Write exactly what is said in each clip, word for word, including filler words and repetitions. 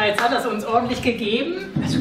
jetzt hat er es uns ordentlich gegeben. Also,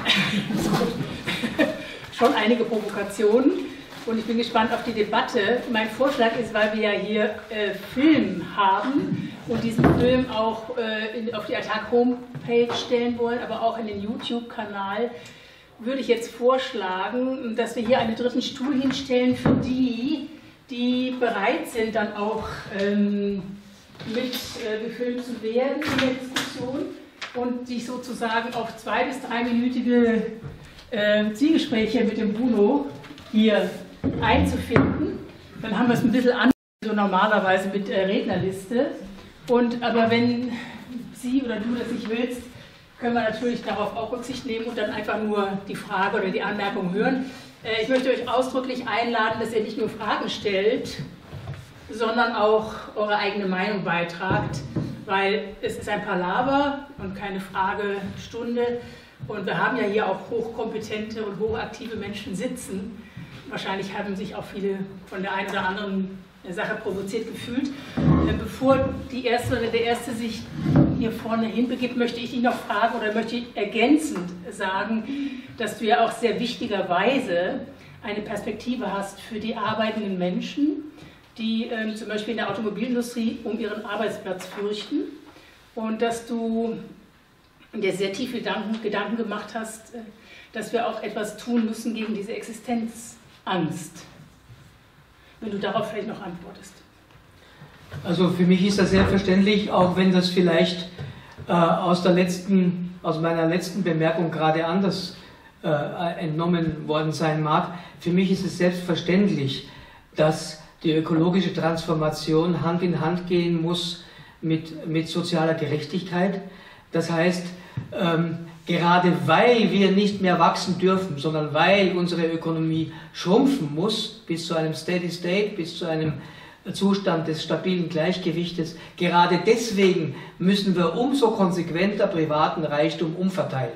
schon einige Provokationen. Und ich bin gespannt auf die Debatte. Mein Vorschlag ist, weil wir ja hier äh, Film haben und diesen Film auch äh, in, auf die Attac-Homepage stellen wollen, aber auch in den YouTube-Kanal, würde ich jetzt vorschlagen, dass wir hier einen dritten Stuhl hinstellen für die, die bereit sind, dann auch ähm, mit äh, gefilmt zu werden in der Diskussion und sich sozusagen auf zwei- bis dreiminütige äh, Zielgespräche mit dem Bruno hier einzufinden. Dann haben wir es ein bisschen anders, so normalerweise mit äh, Rednerliste. Und, aber wenn Sie oder du das nicht willst, können wir natürlich darauf auch Rücksicht nehmen und dann einfach nur die Frage oder die Anmerkung hören. Äh, ich möchte euch ausdrücklich einladen, dass ihr nicht nur Fragen stellt, sondern auch eure eigene Meinung beitragt, weil es ist ein Palaver und keine Fragestunde. Und wir haben ja hier auch hochkompetente und hochaktive Menschen sitzen. Wahrscheinlich haben sich auch viele von der einen oder anderen Sache provoziert gefühlt. Bevor die Erste oder der Erste sich hier vorne hinbegibt, möchte ich ihn noch fragen oder möchte ich ergänzend sagen, dass du ja auch sehr wichtigerweise eine Perspektive hast für die arbeitenden Menschen, die ähm, zum Beispiel in der Automobilindustrie um ihren Arbeitsplatz fürchten und dass du dir sehr tiefe Gedanken, Gedanken gemacht hast, dass wir auch etwas tun müssen gegen diese Existenzangst. Wenn du darauf vielleicht noch antwortest. Also für mich ist das selbstverständlich, auch wenn das vielleicht äh, aus, der letzten, aus meiner letzten Bemerkung gerade anders äh, entnommen worden sein mag. Für mich ist es selbstverständlich, dass die ökologische Transformation Hand in Hand gehen muss mit, mit sozialer Gerechtigkeit. Das heißt, ähm, gerade weil wir nicht mehr wachsen dürfen, sondern weil unsere Ökonomie schrumpfen muss, bis zu einem Steady State, bis zu einem Zustand des stabilen Gleichgewichtes, gerade deswegen müssen wir umso konsequenter privaten Reichtum umverteilen.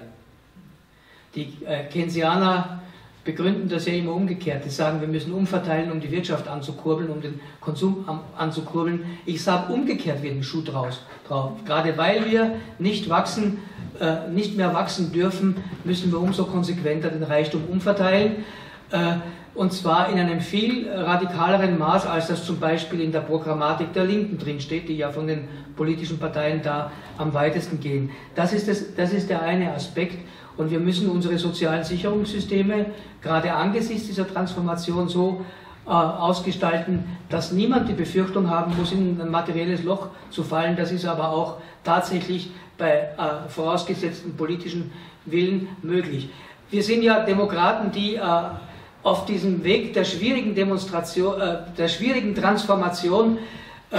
Die äh, Keynesianer begründen das ja immer umgekehrt. Die sagen, wir müssen umverteilen, um die Wirtschaft anzukurbeln, um den Konsum anzukurbeln. Ich sage, umgekehrt wird ein Schuh draus, drauf. Gerade weil wir nicht wachsen, äh, nicht mehr wachsen dürfen, müssen wir umso konsequenter den Reichtum umverteilen. Äh, und zwar in einem viel radikaleren Maß, als das zum Beispiel in der Programmatik der Linken drinsteht, die ja von den politischen Parteien da am weitesten gehen. Das ist, das, das ist der eine Aspekt. Und wir müssen unsere sozialen Sicherungssysteme gerade angesichts dieser Transformation so äh, ausgestalten, dass niemand die Befürchtung haben muss, in ein materielles Loch zu fallen. Das ist aber auch tatsächlich bei äh, vorausgesetzten politischen Willen möglich. Wir sind ja Demokraten, die äh, auf diesem Weg der schwierigen Demonstration, äh, der schwierigen Transformation äh,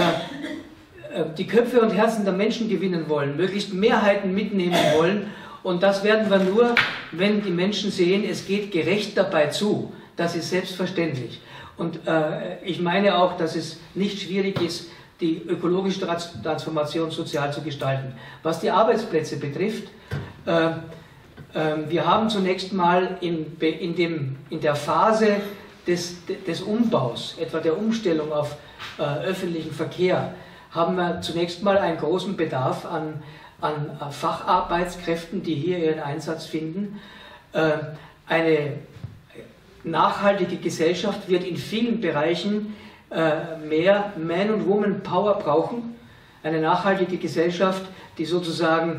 äh, die Köpfe und Herzen der Menschen gewinnen wollen, möglichst Mehrheiten mitnehmen wollen. Und das werden wir nur, wenn die Menschen sehen, es geht gerecht dabei zu. Das ist selbstverständlich. Und äh, ich meine auch, dass es nicht schwierig ist, die ökologische Transformation sozial zu gestalten. Was die Arbeitsplätze betrifft, äh, äh, wir haben zunächst mal in, in, dem, in der Phase des, des Umbaus, etwa der Umstellung auf äh, öffentlichen Verkehr, haben wir zunächst mal einen großen Bedarf an an Facharbeitskräften, die hier ihren Einsatz finden. Eine nachhaltige Gesellschaft wird in vielen Bereichen mehr Man- und Woman-Power brauchen. Eine nachhaltige Gesellschaft, die sozusagen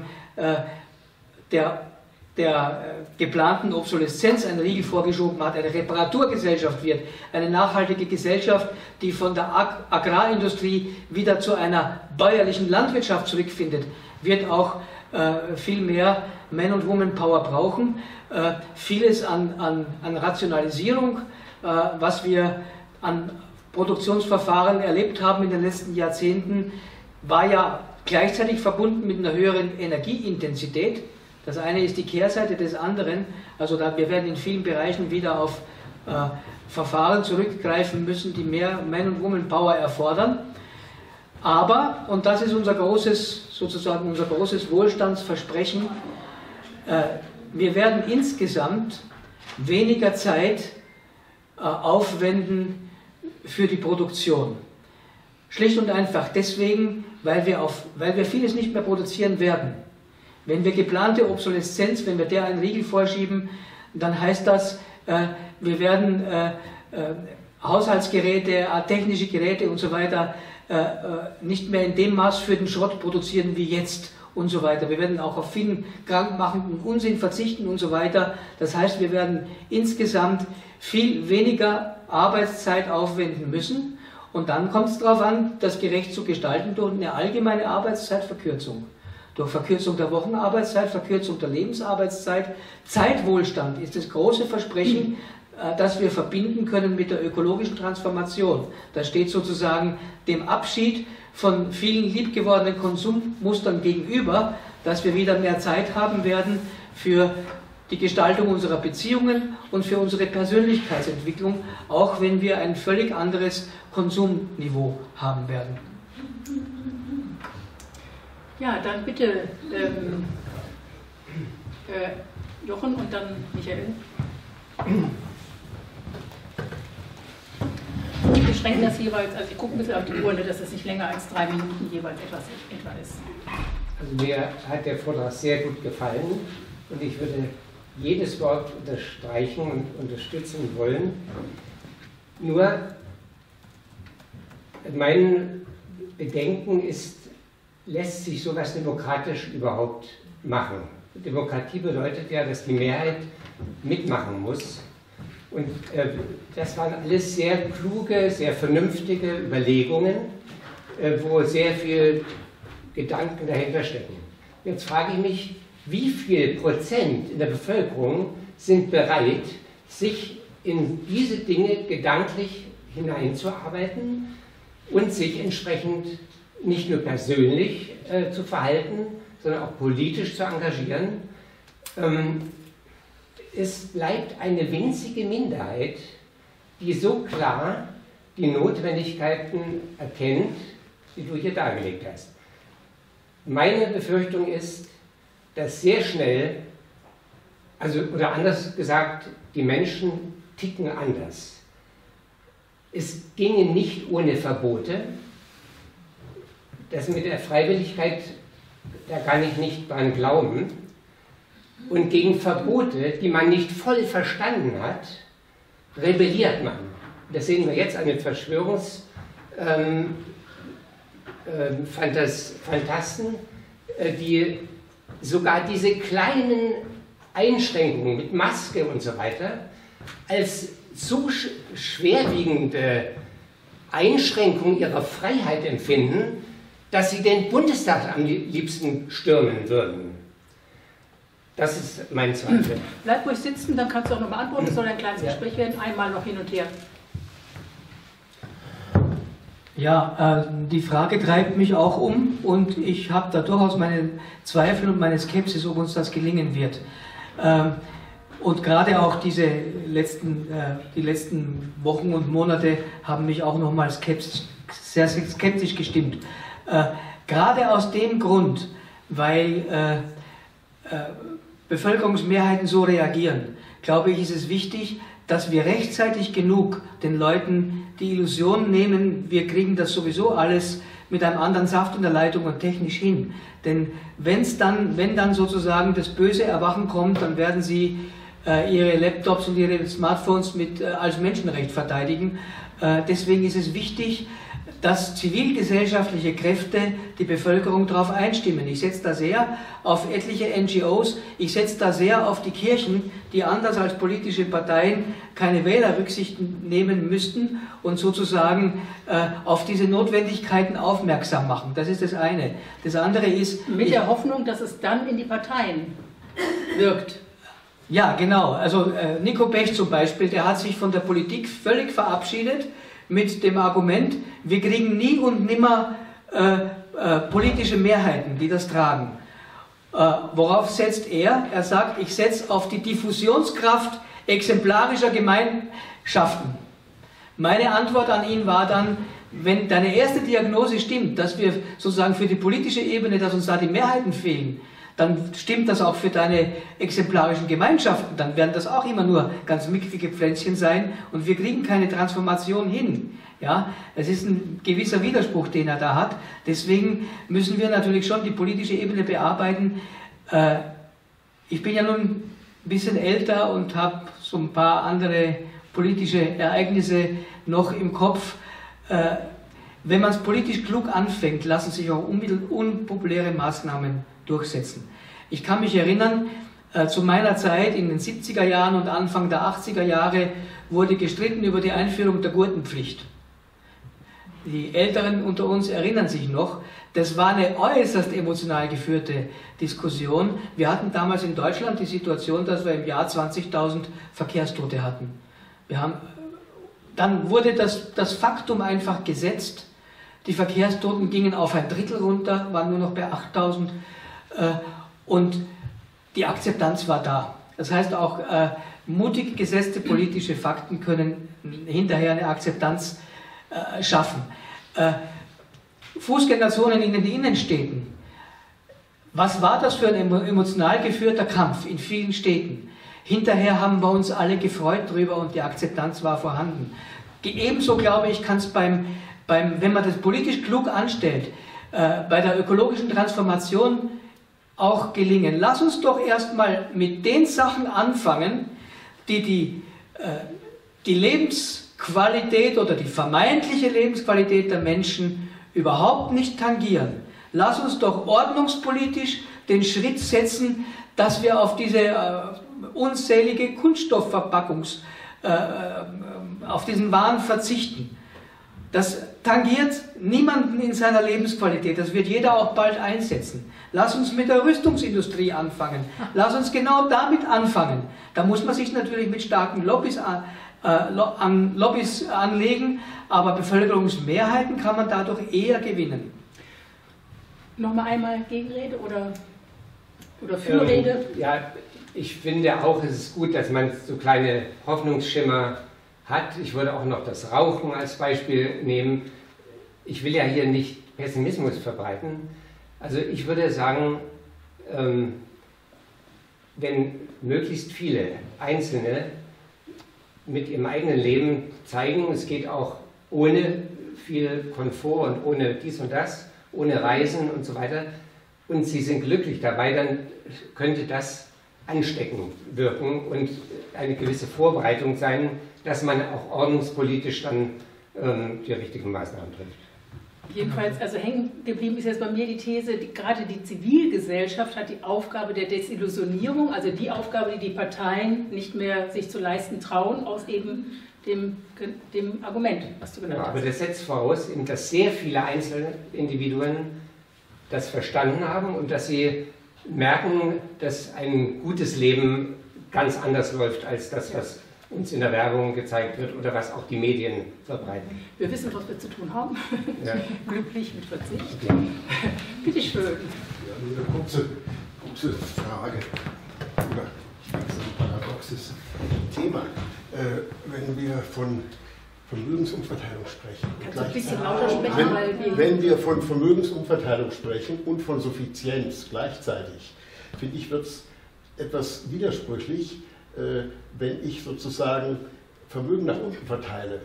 der, der geplanten Obsoleszenz einen Riegel vorgeschoben hat, eine Reparaturgesellschaft wird, eine nachhaltige Gesellschaft, die von der Ag- Agrarindustrie wieder zu einer bäuerlichen Landwirtschaft zurückfindet, wird auch äh, viel mehr Man- und Woman-Power brauchen. Äh, vieles an, an, an Rationalisierung, äh, was wir an Produktionsverfahren erlebt haben in den letzten Jahrzehnten, war ja gleichzeitig verbunden mit einer höheren Energieintensität. Das eine ist die Kehrseite des anderen. Also da, wir werden in vielen Bereichen wieder auf äh, Verfahren zurückgreifen müssen, die mehr Man- und Woman-Power erfordern. Aber, und das ist unser großes, sozusagen unser großes Wohlstandsversprechen, äh, wir werden insgesamt weniger Zeit äh, aufwenden für die Produktion. Schlicht und einfach deswegen, weil wir, auf, weil wir vieles nicht mehr produzieren werden. Wenn wir geplante Obsoleszenz, wenn wir der einen Riegel vorschieben, dann heißt das, äh, wir werden äh, äh, Haushaltsgeräte, technische Geräte und so weiter äh, nicht mehr in dem Maß für den Schrott produzieren wie jetzt und so weiter. Wir werden auch auf vielen krankmachenden Unsinn verzichten und so weiter. Das heißt, wir werden insgesamt viel weniger Arbeitszeit aufwenden müssen und dann kommt es darauf an, das gerecht zu gestalten durch eine allgemeine Arbeitszeitverkürzung. Durch Verkürzung der Wochenarbeitszeit, Verkürzung der Lebensarbeitszeit. Zeitwohlstand ist das große Versprechen, das wir verbinden können mit der ökologischen Transformation. Das steht sozusagen dem Abschied von vielen liebgewordenen Konsummustern gegenüber, dass wir wieder mehr Zeit haben werden für die Gestaltung unserer Beziehungen und für unsere Persönlichkeitsentwicklung, auch wenn wir ein völlig anderes Konsumniveau haben werden. Ja, dann bitte ähm, äh, Jochen und dann Michael. Ich beschränke das jeweils, also ich gucke ein bisschen auf die Uhr, dass es nicht länger als drei Minuten jeweils etwas etwa ist. Also mir hat der Vortrag sehr gut gefallen und ich würde jedes Wort unterstreichen und unterstützen wollen. Nur mein Bedenken ist, lässt sich sowas demokratisch überhaupt machen? Demokratie bedeutet ja, dass die Mehrheit mitmachen muss. Und äh, das waren alles sehr kluge, sehr vernünftige Überlegungen, äh, wo sehr viel Gedanken dahinter stecken. Jetzt frage ich mich, wie viel Prozent in der Bevölkerung sind bereit, sich in diese Dinge gedanklich hineinzuarbeiten und sich entsprechend nicht nur persönlich äh, zu verhalten, sondern auch politisch zu engagieren. Ähm, es bleibt eine winzige Minderheit, die so klar die Notwendigkeiten erkennt, die du hier dargelegt hast. Meine Befürchtung ist, dass sehr schnell, also oder anders gesagt, die Menschen ticken anders. Es ginge nicht ohne Verbote. Das mit der Freiwilligkeit, da kann ich nicht dran glauben. Und gegen Verbote, die man nicht voll verstanden hat, rebelliert man. Das sehen wir jetzt an den Verschwörungsfantasten, ähm, ähm, Fantasten, äh, die sogar diese kleinen Einschränkungen mit Maske und so weiter als so sch schwerwiegende Einschränkung ihrer Freiheit empfinden, dass sie den Bundestag am liebsten stürmen würden. Das ist mein Zweifel. Bleib ruhig sitzen, dann kannst du auch noch mal antworten. Es soll ein kleines ja. Gespräch werden. Einmal noch hin und her. Ja, äh, die Frage treibt mich auch um und ich habe da durchaus meine Zweifel und meine Skepsis, ob uns das gelingen wird. Ähm, und gerade auch diese letzten, äh, die letzten Wochen und Monate haben mich auch nochmal skeptisch, sehr skeptisch gestimmt. Äh, gerade aus dem Grund, weil äh, äh, Bevölkerungsmehrheiten so reagieren, glaube ich, ist es wichtig, dass wir rechtzeitig genug den Leuten die Illusion nehmen, wir kriegen das sowieso alles mit einem anderen Saft in der Leitung und technisch hin. Denn wenn's dann, wenn dann sozusagen das böse Erwachen kommt, dann werden sie äh, ihre Laptops und ihre Smartphones mit, äh, als Menschenrecht verteidigen. Äh, deswegen ist es wichtig, dass zivilgesellschaftliche Kräfte die Bevölkerung darauf einstimmen. Ich setze da sehr auf etliche N G Os, ich setze da sehr auf die Kirchen, die anders als politische Parteien keine Wählerrücksichten nehmen müssten und sozusagen äh, auf diese Notwendigkeiten aufmerksam machen. Das ist das eine. Das andere ist... Mit der Hoffnung, dass es dann in die Parteien wirkt. Ja, genau. Also äh, Nico Pech zum Beispiel, der hat sich von der Politik völlig verabschiedet, mit dem Argument, wir kriegen nie und nimmer äh, äh, politische Mehrheiten, die das tragen. Äh, worauf setzt er? Er sagt, ich setze auf die Diffusionskraft exemplarischer Gemeinschaften. Meine Antwort an ihn war dann, wenn deine erste Diagnose stimmt, dass wir sozusagen für die politische Ebene, dass uns da die Mehrheiten fehlen, dann stimmt das auch für deine exemplarischen Gemeinschaften, dann werden das auch immer nur ganz mickrige Pflänzchen sein und wir kriegen keine Transformation hin. Ja, es ist ein gewisser Widerspruch, den er da hat. Deswegen müssen wir natürlich schon die politische Ebene bearbeiten. Äh, ich bin ja nun ein bisschen älter und habe so ein paar andere politische Ereignisse noch im Kopf. Äh, wenn man es politisch klug anfängt, lassen sich auch unpopuläre Maßnahmen durchsetzen. Ich kann mich erinnern, äh, zu meiner Zeit in den siebziger Jahren und Anfang der achtziger Jahre wurde gestritten über die Einführung der Gurtenpflicht. Die Älteren unter uns erinnern sich noch, das war eine äußerst emotional geführte Diskussion. Wir hatten damals in Deutschland die Situation, dass wir im Jahr zwanzigtausend Verkehrstote hatten. Wir haben, dann wurde das, das Faktum einfach gesetzt. Die Verkehrstoten gingen auf ein Drittel runter, waren nur noch bei achttausend äh, und die Akzeptanz war da. Das heißt auch, äh, mutig gesetzte politische Fakten können hinterher eine Akzeptanz äh, schaffen. Äh, Fußgängerzonen in den Innenstädten. Was war das für ein emotional geführter Kampf in vielen Städten? Hinterher haben wir uns alle gefreut drüber und die Akzeptanz war vorhanden. Ebenso, glaube ich, kann es beim, beim, wenn man das politisch klug anstellt, äh, bei der ökologischen Transformation auch gelingen. Lass uns doch erstmal mit den Sachen anfangen, die die, äh, die Lebensqualität oder die vermeintliche Lebensqualität der Menschen überhaupt nicht tangieren. Lass uns doch ordnungspolitisch den Schritt setzen, dass wir auf diese äh, unzählige Kunststoffverpackungs, äh, auf diesen Wahn verzichten. Das tangiert niemanden in seiner Lebensqualität, das wird jeder auch bald einsetzen. Lass uns mit der Rüstungsindustrie anfangen, lass uns genau damit anfangen. Da muss man sich natürlich mit starken Lobbys an, äh, an Lobbys anlegen, aber Bevölkerungsmehrheiten kann man dadurch eher gewinnen. Nochmal einmal Gegenrede oder, oder Fürrede? Ähm, ja, ich finde auch, es ist gut, dass man so kleine Hoffnungsschimmer hat. Ich würde auch noch das Rauchen als Beispiel nehmen. Ich will ja hier nicht Pessimismus verbreiten. Also ich würde sagen, ähm, wenn möglichst viele Einzelne mit ihrem eigenen Leben zeigen, es geht auch ohne viel Komfort und ohne dies und das, ohne Reisen und so weiter, und sie sind glücklich dabei, dann könnte das ansteckend wirken und eine gewisse Vorbereitung sein, dass man auch ordnungspolitisch dann ähm, die richtigen Maßnahmen trifft. Jedenfalls, also hängen geblieben ist jetzt bei mir die These, die, gerade die Zivilgesellschaft hat die Aufgabe der Desillusionierung, also die Aufgabe, die die Parteien nicht mehr sich zu leisten trauen, aus eben dem, dem Argument, was du genannt ja, hast. Aber das setzt voraus, dass sehr viele Einzelindividuen das verstanden haben und dass sie merken, dass ein gutes Leben ganz anders läuft als das, was uns in der Werbung gezeigt wird oder was auch die Medien verbreiten. Wir wissen, was wir zu tun haben. Ja. Glücklich mit Verzicht. Ja. Bitte schön. Ja, nur eine kurze, kurze Frage. Oder das ist ein paradoxes Thema. Äh, wenn wir von Vermögensumverteilung sprechen. Kannst du ein bisschen lauter sprechen, wenn, weil wir... Wenn wir von Vermögensumverteilung sprechen und von Suffizienz gleichzeitig, finde ich, wird es etwas widersprüchlich, äh, wenn ich sozusagen Vermögen nach unten verteile,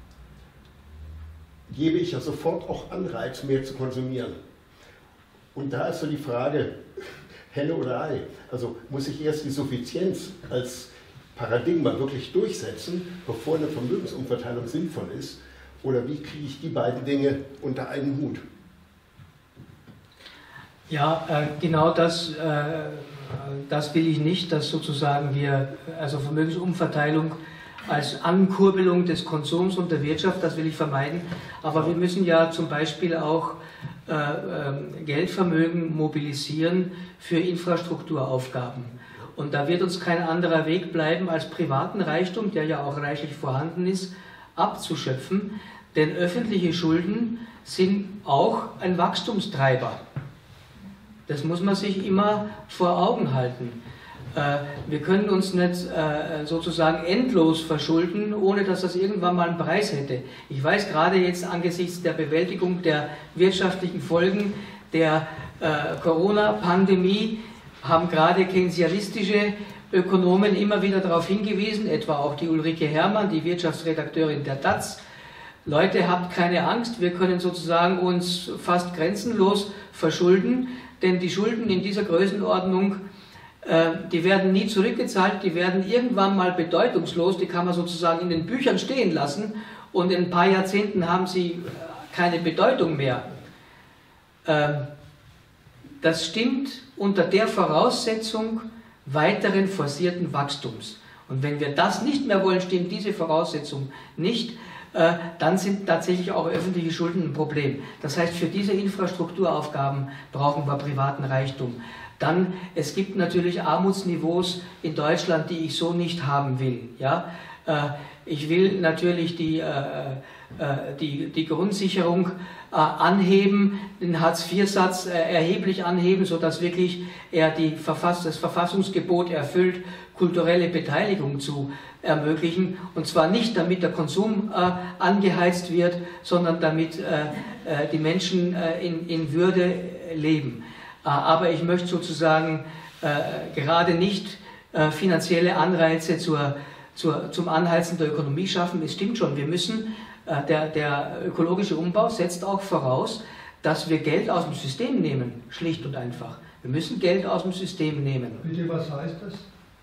gebe ich ja sofort auch Anreiz, mehr zu konsumieren. Und da ist so die Frage, Henne oder Ei. Also muss ich erst die Suffizienz als Paradigma wirklich durchsetzen, bevor eine Vermögensumverteilung sinnvoll ist? Oder wie kriege ich die beiden Dinge unter einen Hut? Ja, äh, genau das, äh, das will ich nicht, dass sozusagen wir, also Vermögensumverteilung als Ankurbelung des Konsums und der Wirtschaft, das will ich vermeiden. Aber wir müssen ja zum Beispiel auch äh, äh, Geldvermögen mobilisieren für Infrastrukturaufgaben. Und da wird uns kein anderer Weg bleiben, als privaten Reichtum, der ja auch reichlich vorhanden ist, abzuschöpfen. Denn öffentliche Schulden sind auch ein Wachstumstreiber. Das muss man sich immer vor Augen halten. Wir können uns nicht sozusagen endlos verschulden, ohne dass das irgendwann mal einen Preis hätte. Ich weiß gerade jetzt angesichts der Bewältigung der wirtschaftlichen Folgen der Corona-Pandemie, haben gerade keynesianistische Ökonomen immer wieder darauf hingewiesen, etwa auch die Ulrike Herrmann, die Wirtschaftsredakteurin der D A Z, Leute, habt keine Angst, wir können sozusagen uns fast grenzenlos verschulden, denn die Schulden in dieser Größenordnung, äh, die werden nie zurückgezahlt, die werden irgendwann mal bedeutungslos, die kann man sozusagen in den Büchern stehen lassen und in ein paar Jahrzehnten haben sie keine Bedeutung mehr. Äh, das stimmt unter der Voraussetzung weiteren forcierten Wachstums. Und wenn wir das nicht mehr wollen, stimmt diese Voraussetzung nicht, äh, dann sind tatsächlich auch öffentliche Schulden ein Problem. Das heißt, für diese Infrastrukturaufgaben brauchen wir privaten Reichtum. Dann, es gibt natürlich Armutsniveaus in Deutschland, die ich so nicht haben will. Ja? Äh, ich will natürlich die, äh, äh, die, die Grundsicherung äh, anheben, den Hartz vier Satz äh, erheblich anheben, sodass wirklich er die Verfass das Verfassungsgebot erfüllt, kulturelle Beteiligung zu ermöglichen. Und zwar nicht, damit der Konsum äh, angeheizt wird, sondern damit äh, äh, die Menschen äh, in, in Würde leben. Äh, aber ich möchte sozusagen äh, gerade nicht äh, finanzielle Anreize zur, zur, zum Anheizen der Ökonomie schaffen. Es stimmt schon, wir müssen, äh, der, der ökologische Umbau setzt auch voraus, dass wir Geld aus dem System nehmen, schlicht und einfach. Wir müssen Geld aus dem System nehmen. Bitte, was heißt das?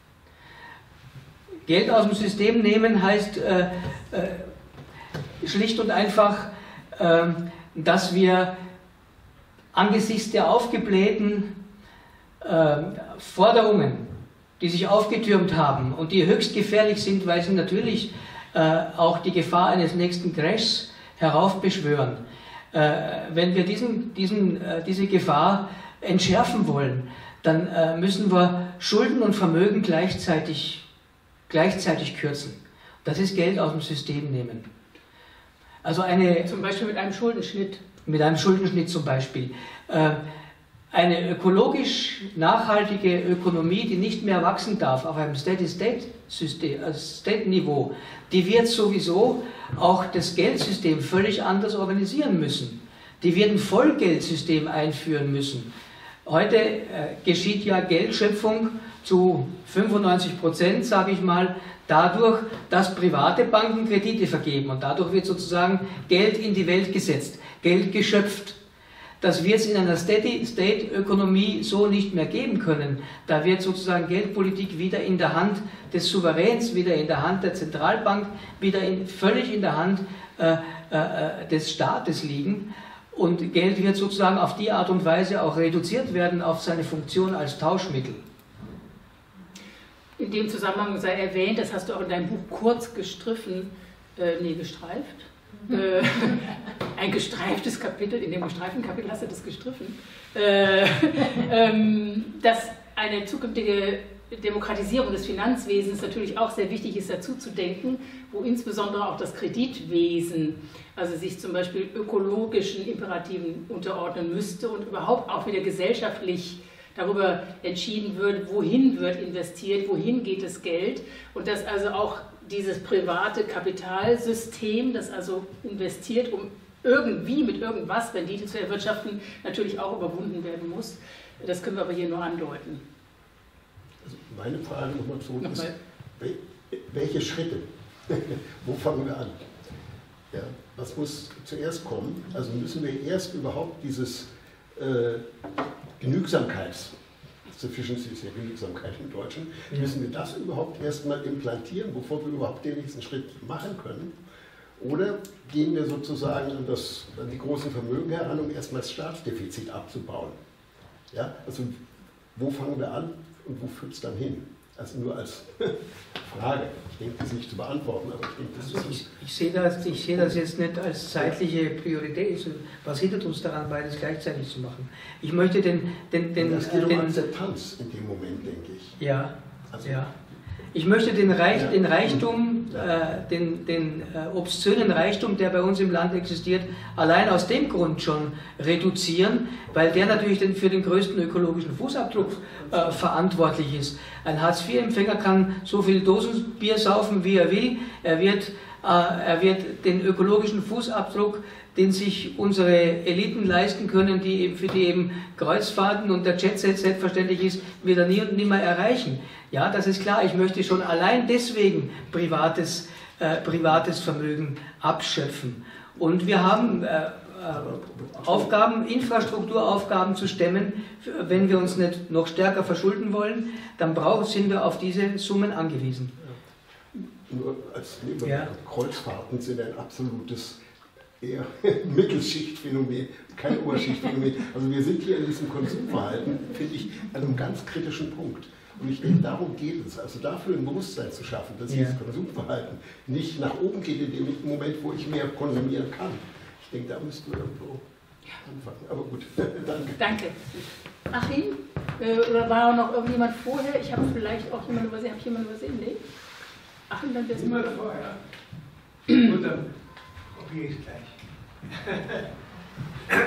Geld aus dem System nehmen heißt äh, äh, schlicht und einfach, äh, dass wir angesichts der aufgeblähten äh, Forderungen, die sich aufgetürmt haben und die höchst gefährlich sind, weil sie natürlich äh, auch die Gefahr eines nächsten Crashs heraufbeschwören, äh, wenn wir diesen, diesen, äh, diese Gefahr entschärfen wollen, dann äh, müssen wir Schulden und Vermögen gleichzeitig gleichzeitig kürzen. Das ist Geld aus dem System nehmen. Also eine, zum Beispiel mit einem Schuldenschnitt. Mit einem Schuldenschnitt zum Beispiel. Eine ökologisch nachhaltige Ökonomie, die nicht mehr wachsen darf auf einem Steady-State-System, also State-Niveau, die wird sowieso auch das Geldsystem völlig anders organisieren müssen. Die wird ein Vollgeldsystem einführen müssen. Heute äh, geschieht ja Geldschöpfung zu fünfundneunzig Prozent, sage ich mal, dadurch, dass private Banken Kredite vergeben und dadurch wird sozusagen Geld in die Welt gesetzt, Geld geschöpft. Das wird es in einer Steady-State-Ökonomie so nicht mehr geben können. Da wird sozusagen Geldpolitik wieder in der Hand des Souveräns, wieder in der Hand der Zentralbank, wieder in, völlig in der Hand äh, äh, des Staates liegen. Und Geld wird sozusagen auf die Art und Weise auch reduziert werden auf seine Funktion als Tauschmittel. In dem Zusammenhang sei erwähnt, das hast du auch in deinem Buch kurz gestriffen, äh, nee, gestreift, äh, ein gestreiftes Kapitel, in dem gestreiften Kapitel hast du das gestriffen, äh, ähm, dass eine zukünftige Demokratisierung des Finanzwesens natürlich auch sehr wichtig ist, dazu zu denken, wo insbesondere auch das Kreditwesen, also sich zum Beispiel ökologischen Imperativen unterordnen müsste und überhaupt auch wieder gesellschaftlich darüber entschieden wird, wohin wird investiert, wohin geht das Geld und dass also auch dieses private Kapitalsystem, das also investiert, um irgendwie mit irgendwas Rendite zu erwirtschaften, natürlich auch überwunden werden muss. Das können wir aber hier nur andeuten. Also meine Frage nochmal zurück ist, welche Schritte? Wo fangen wir an? Ja, was muss zuerst kommen? Also müssen wir erst überhaupt dieses äh, Genügsamkeits, Sufficiency ist ja Genügsamkeit im Deutschen, ja. Müssen wir das überhaupt erstmal implantieren, bevor wir überhaupt den nächsten Schritt machen können? Oder gehen wir sozusagen an, das, an die großen Vermögen heran, um erstmal das Staatsdefizit abzubauen? Ja, also wo fangen wir an und wo führt es dann hin? Also nur als Frage. Ich denke, das ist nicht zu beantworten, aber ich denke, das ist... Ich, ich, sehe das, ich sehe das jetzt nicht als zeitliche Priorität. Was hindert uns daran, beides gleichzeitig zu machen? Ich möchte den... den, den das geht den, um Akzeptanz in dem Moment, denke ich. Ja, also, ja. Ich möchte den, Reich, ja. den Reichtum, äh, den, den äh, obszönen Reichtum, der bei uns im Land existiert, allein aus dem Grund schon reduzieren, weil der natürlich den, für den größten ökologischen Fußabdruck äh, verantwortlich ist. Ein Hartz vier Empfänger kann so viel Dosenbier saufen, wie er will. Er wird, äh, er wird den ökologischen Fußabdruck, den sich unsere Eliten leisten können, die eben, für die eben Kreuzfahrten und der Jetset selbstverständlich ist, wird er nie und nimmer erreichen. Ja, das ist klar. Ich möchte schon allein deswegen privates, äh, privates Vermögen abschöpfen. Und wir haben äh, Aufgaben, Infrastrukturaufgaben zu stemmen. Wenn wir uns nicht noch stärker verschulden wollen, dann brauchen, sind wir auf diese Summen angewiesen. Nur als Ja. Kreuzfahrten sind ein absolutes eher Mittelschichtphänomen, kein Oberschichtphänomen. Also wir sind hier in diesem Konsumverhalten, finde ich, an einem ganz kritischen Punkt. Und ich denke, darum geht es. Also dafür ein Bewusstsein zu schaffen, dass Ja. dieses Konsumverhalten nicht nach oben geht in dem Moment, wo ich mehr konsumieren kann. Ich denke, da müssten wir irgendwo anfangen. Aber gut, danke. Danke. Achim? Äh, oder war noch irgendjemand vorher? Ich habe vielleicht auch jemanden übersehen. Habe ich jemanden übersehen? Nee? Achim, dann bist du. Niemand vorher. Gut, dann probiere ich es gleich.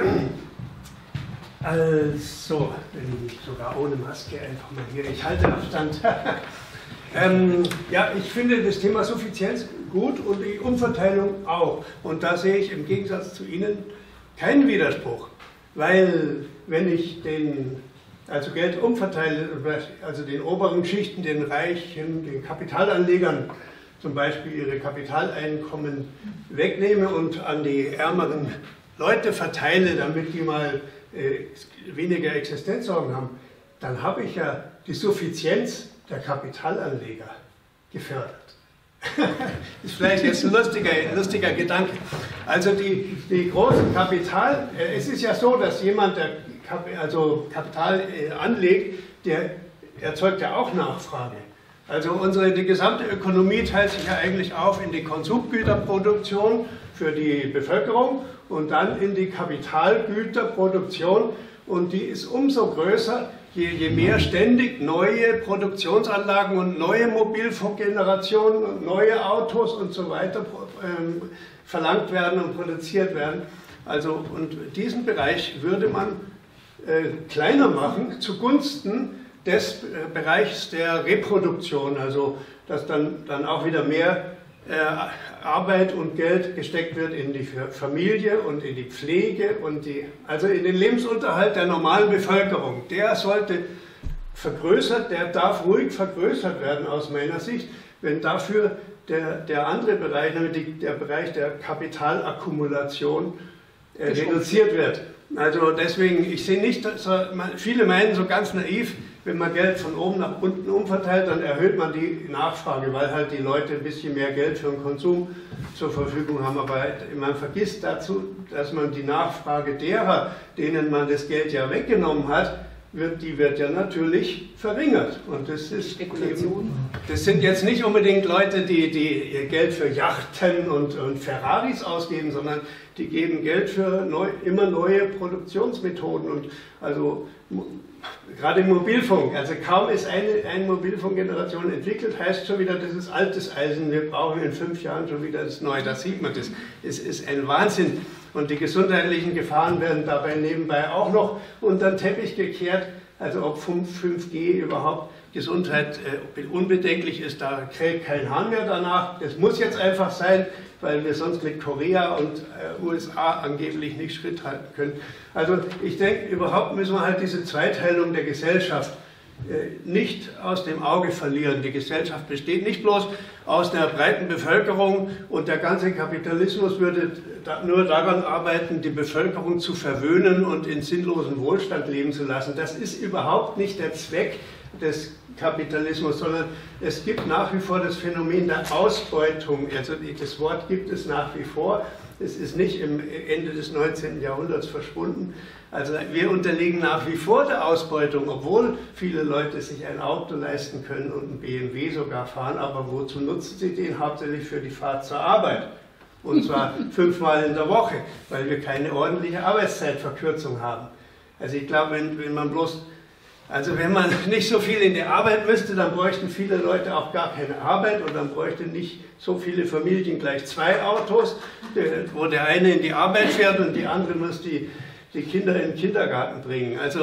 Also, wenn ich sogar ohne Maske einfach mal hier, ich halte Abstand. ähm, ja, ich finde das Thema Suffizienz gut und die Umverteilung auch. Und da sehe ich im Gegensatz zu Ihnen keinen Widerspruch. Weil, wenn ich den, also Geld umverteile, also den oberen Schichten, den Reichen, den Kapitalanlegern zum Beispiel ihre Kapitaleinkommen wegnehme und an die ärmeren Leute verteile, damit die mal äh, weniger Existenzsorgen haben, dann habe ich ja die Suffizienz der Kapitalanleger gefördert. Das ist vielleicht jetzt ein lustiger, lustiger Gedanke. Also die, die großen Kapital, äh, es ist ja so, dass jemand, der Kap also Kapital äh, anlegt, der erzeugt ja auch Nachfrage. Also unsere, die gesamte Ökonomie teilt sich ja eigentlich auf in die Konsumgüterproduktion für die Bevölkerung und dann in die Kapitalgüterproduktion, und die ist umso größer, je, je mehr ständig neue Produktionsanlagen und neue Mobilfunkgenerationen und neue Autos und so weiter ähm, verlangt werden und produziert werden. Also, und diesen Bereich würde man äh, kleiner machen zugunsten des äh, Bereichs der Reproduktion, also dass dann, dann auch wieder mehr äh, Arbeit und Geld gesteckt wird in die Familie und in die Pflege und die, also in den Lebensunterhalt der normalen Bevölkerung. Der sollte vergrößert, der darf ruhig vergrößert werden aus meiner Sicht, wenn dafür der, der andere Bereich, nämlich die, der Bereich der Kapitalakkumulation äh, reduziert wird. Also deswegen, ich sehe nicht, dass, viele meinen so ganz naiv, wenn man Geld von oben nach unten umverteilt, dann erhöht man die Nachfrage, weil halt die Leute ein bisschen mehr Geld für den Konsum zur Verfügung haben. Aber man vergisst dazu, dass man die Nachfrage derer, denen man das Geld ja weggenommen hat, wird, die wird ja natürlich verringert. Und das ist eben, das sind jetzt nicht unbedingt Leute, die, die ihr Geld für Yachten und, und Ferraris ausgeben, sondern die geben Geld für neu, immer neue Produktionsmethoden. Und also gerade im Mobilfunk, also kaum ist eine, eine Mobilfunkgeneration entwickelt, heißt schon wieder, das ist altes Eisen, wir brauchen in fünf Jahren schon wieder das Neue. Da sieht man das. Es ist ein Wahnsinn. Und die gesundheitlichen Gefahren werden dabei nebenbei auch noch unter den Teppich gekehrt. Also ob fünf G überhaupt Gesundheit äh, unbedenklich ist, da kräht kein Hahn mehr danach. Das muss jetzt einfach sein, weil wir sonst mit Korea und äh, U S A angeblich nicht Schritt halten können. Also ich denke, überhaupt müssen wir halt diese Zweiteilung der Gesellschaft äh, nicht aus dem Auge verlieren. Die Gesellschaft besteht nicht bloß aus einer breiten Bevölkerung, und der ganze Kapitalismus würde da nur daran arbeiten, die Bevölkerung zu verwöhnen und in sinnlosen Wohlstand leben zu lassen. Das ist überhaupt nicht der Zweck des Kapitalismus, sondern es gibt nach wie vor das Phänomen der Ausbeutung. Also das Wort gibt es nach wie vor. Es ist nicht im Ende des neunzehnten Jahrhunderts verschwunden. Also wir unterliegen nach wie vor der Ausbeutung, obwohl viele Leute sich ein Auto leisten können und ein B M W sogar fahren. Aber wozu nutzen sie den? Hauptsächlich für die Fahrt zur Arbeit. Und zwar fünfmal in der Woche, weil wir keine ordentliche Arbeitszeitverkürzung haben. Also ich glaube, wenn, wenn man bloß Also wenn man nicht so viel in die Arbeit müsste, dann bräuchten viele Leute auch gar keine Arbeit, und dann bräuchten nicht so viele Familien gleich zwei Autos, wo der eine in die Arbeit fährt und die andere muss die, die Kinder in den Kindergarten bringen. Also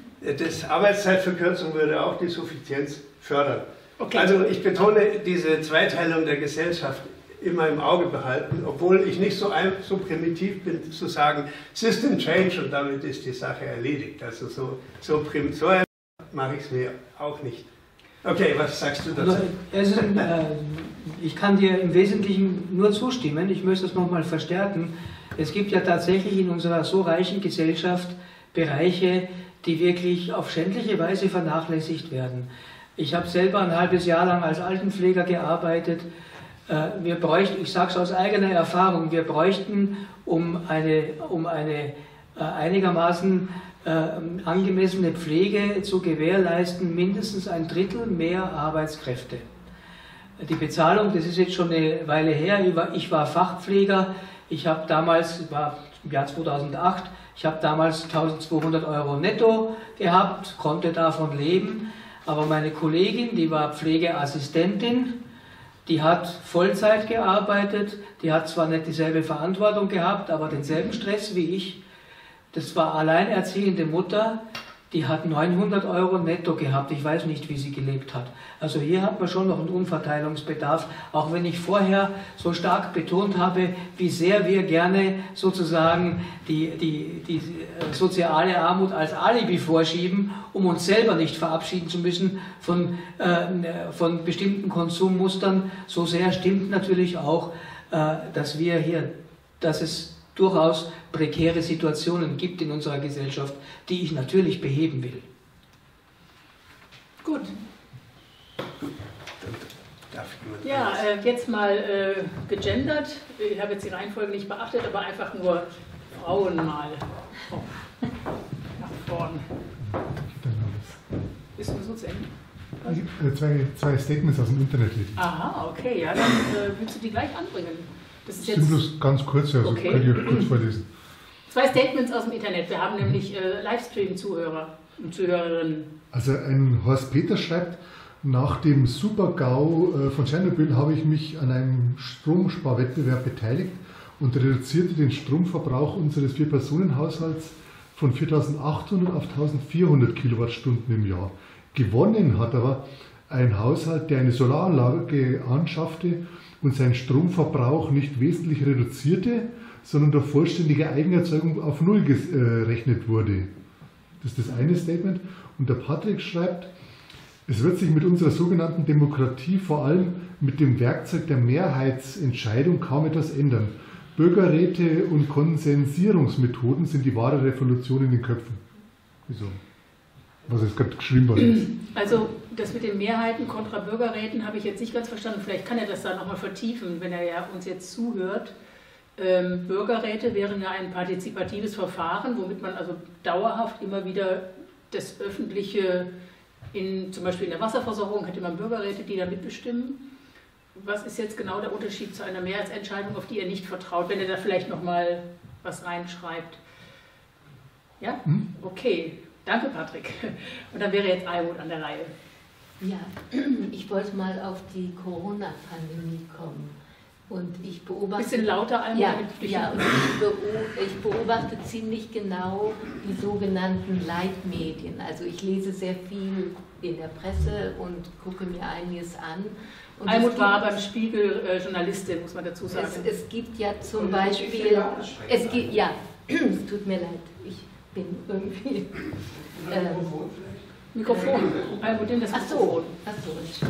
das Arbeitszeitverkürzung würde auch die Suffizienz fördern. Okay. Also ich betone diese Zweiteilung der Gesellschaft immer im Auge behalten, obwohl ich nicht so, ein, so primitiv bin, zu sagen, System Change und damit ist die Sache erledigt. Also so, so, prim, so mache ich es mir auch nicht. Okay, was sagst du dazu? Also, es ist ein, äh, ich kann dir im Wesentlichen nur zustimmen, ich möchte es nochmal verstärken. Es gibt ja tatsächlich in unserer so reichen Gesellschaft Bereiche, die wirklich auf schändliche Weise vernachlässigt werden. Ich habe selber ein halbes Jahr lang als Altenpfleger gearbeitet. Wir bräuchten, ich sage es aus eigener Erfahrung, wir bräuchten, um eine, um eine einigermaßen angemessene Pflege zu gewährleisten, mindestens ein Drittel mehr Arbeitskräfte. Die Bezahlung, das ist jetzt schon eine Weile her, ich war, ich war Fachpfleger, ich habe damals, war im Jahr zweitausendacht, ich habe damals eintausendzweihundert Euro netto gehabt, konnte davon leben, aber meine Kollegin, die war Pflegeassistentin, die hat Vollzeit gearbeitet, die hat zwar nicht dieselbe Verantwortung gehabt, aber denselben Stress wie ich. Das war alleinerziehende Mutter, die hat neunhundert Euro netto gehabt. Ich weiß nicht, wie sie gelebt hat. Also hier hat man schon noch einen Umverteilungsbedarf, auch wenn ich vorher so stark betont habe, wie sehr wir gerne sozusagen die, die, die soziale Armut als Alibi vorschieben, um uns selber nicht verabschieden zu müssen von, äh, von bestimmten Konsummustern. So sehr stimmt natürlich auch, äh, dass wir hier, dass es durchaus prekäre Situationen gibt in unserer Gesellschaft, die ich natürlich beheben will. Gut. Darf ich Ja, äh, jetzt mal äh, gegendert. Ich habe jetzt die Reihenfolge nicht beachtet, aber einfach nur Frauen mal oh, nach vorn. Bist du so zu Ende? Ich, zwei, zwei Statements aus dem Internet. Aha, okay, ja, dann äh, willst du die gleich anbringen. Das ist Das jetzt sind bloß ganz kurz, also okay. kann ich euch kurz vorlesen. Zwei Statements aus dem Internet. Wir haben nämlich äh, Livestream-Zuhörer und Zuhörerinnen. Also ein Horst Peter schreibt, nach dem Super-GAU von Tschernobyl habe ich mich an einem Stromsparwettbewerb beteiligt und reduzierte den Stromverbrauch unseres Vier-Personen-Haushalts von viertausendachthundert auf eintausendvierhundert Kilowattstunden im Jahr. Gewonnen hat aber ein Haushalt, der eine Solaranlage anschaffte und seinen Stromverbrauch nicht wesentlich reduzierte, sondern durch vollständige Eigenerzeugung auf Null gerechnet wurde. Das ist das eine Statement. Und der Patrick schreibt, es wird sich mit unserer sogenannten Demokratie vor allem mit dem Werkzeug der Mehrheitsentscheidung kaum etwas ändern. Bürgerräte und Konsensierungsmethoden sind die wahre Revolution in den Köpfen. Wieso? Was jetzt gerade geschrieben worden ist. Also das mit den Mehrheiten kontra Bürgerräten habe ich jetzt nicht ganz verstanden. Vielleicht kann er das da nochmal vertiefen, wenn er ja uns jetzt zuhört. Ähm, Bürgerräte wären ja ein partizipatives Verfahren, womit man also dauerhaft immer wieder das Öffentliche, in, zum Beispiel in der Wasserversorgung hätte man Bürgerräte, die da mitbestimmen. Was ist jetzt genau der Unterschied zu einer Mehrheitsentscheidung, auf die er nicht vertraut, wenn er da vielleicht nochmal was reinschreibt? Ja? Hm? Okay. Danke, Patrick. Und dann wäre jetzt Almut an der Reihe. Ja, ich wollte mal auf die Corona-Pandemie kommen. Und ich beobachte... Bisschen lauter, Almut. Ja, ja und ich beobachte ziemlich genau die sogenannten Leitmedien. Also ich lese sehr viel in der Presse und gucke mir einiges an. Und Almut war beim Spiegel äh, Journalistin, muss man dazu sagen. Es, es gibt ja zum Beispiel... Es gibt, ja, es tut mir leid, ich bin irgendwie... Äh, Mikrofon. Almut, nimm das ach so, Mikrofon. ach so.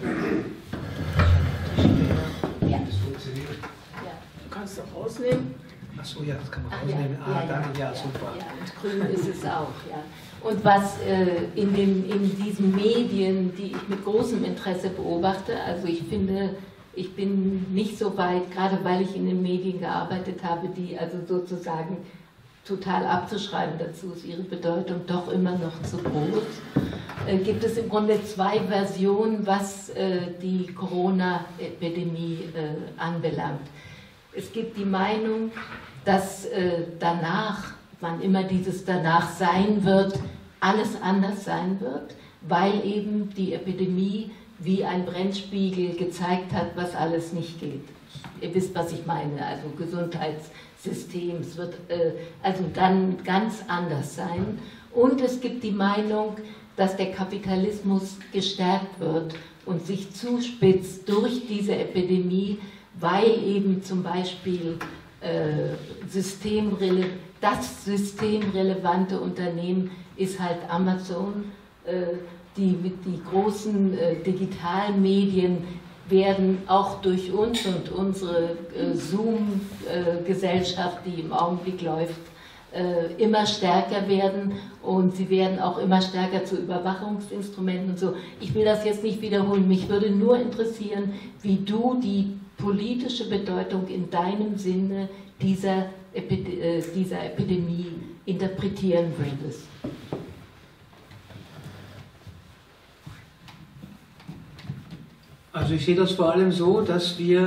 Ja. Das funktioniert. Ja. Du kannst es auch rausnehmen. Ach so, ja, das kann man Ach, rausnehmen. ja, Ah, ja, danke, ja, ja, super. Ja, und grün ist es auch, ja. Und was äh, in, den, in diesen Medien, die ich mit großem Interesse beobachte, also ich finde, ich bin nicht so weit, gerade weil ich in den Medien gearbeitet habe, die also sozusagen total abzuschreiben, dazu ist ihre Bedeutung doch immer noch zu groß. Äh, gibt es im Grunde zwei Versionen, was äh, die Corona-Epidemie äh, anbelangt. Es gibt die Meinung, dass äh, danach, wann immer dieses danach sein wird, alles anders sein wird, weil eben die Epidemie wie ein Brennspiegel gezeigt hat, was alles nicht geht. Ihr wisst, was ich meine, also Gesundheitssystem, es wird äh, also dann ganz anders sein. Und es gibt die Meinung, dass der Kapitalismus gestärkt wird und sich zuspitzt durch diese Epidemie, weil eben zum Beispiel äh, systemrele das systemrelevante Unternehmen ist halt Amazon, äh, die, die großen äh, digitalen Medien werden auch durch uns und unsere äh, Zoom-Gesellschaft, äh, die im Augenblick läuft, äh, immer stärker werden und sie werden auch immer stärker zu Überwachungsinstrumenten und so. Ich will das jetzt nicht wiederholen, mich würde nur interessieren, wie du die politische Bedeutung in deinem Sinne dieser, Epi äh, dieser Epidemie interpretieren würdest. Also ich sehe das vor allem so, dass wir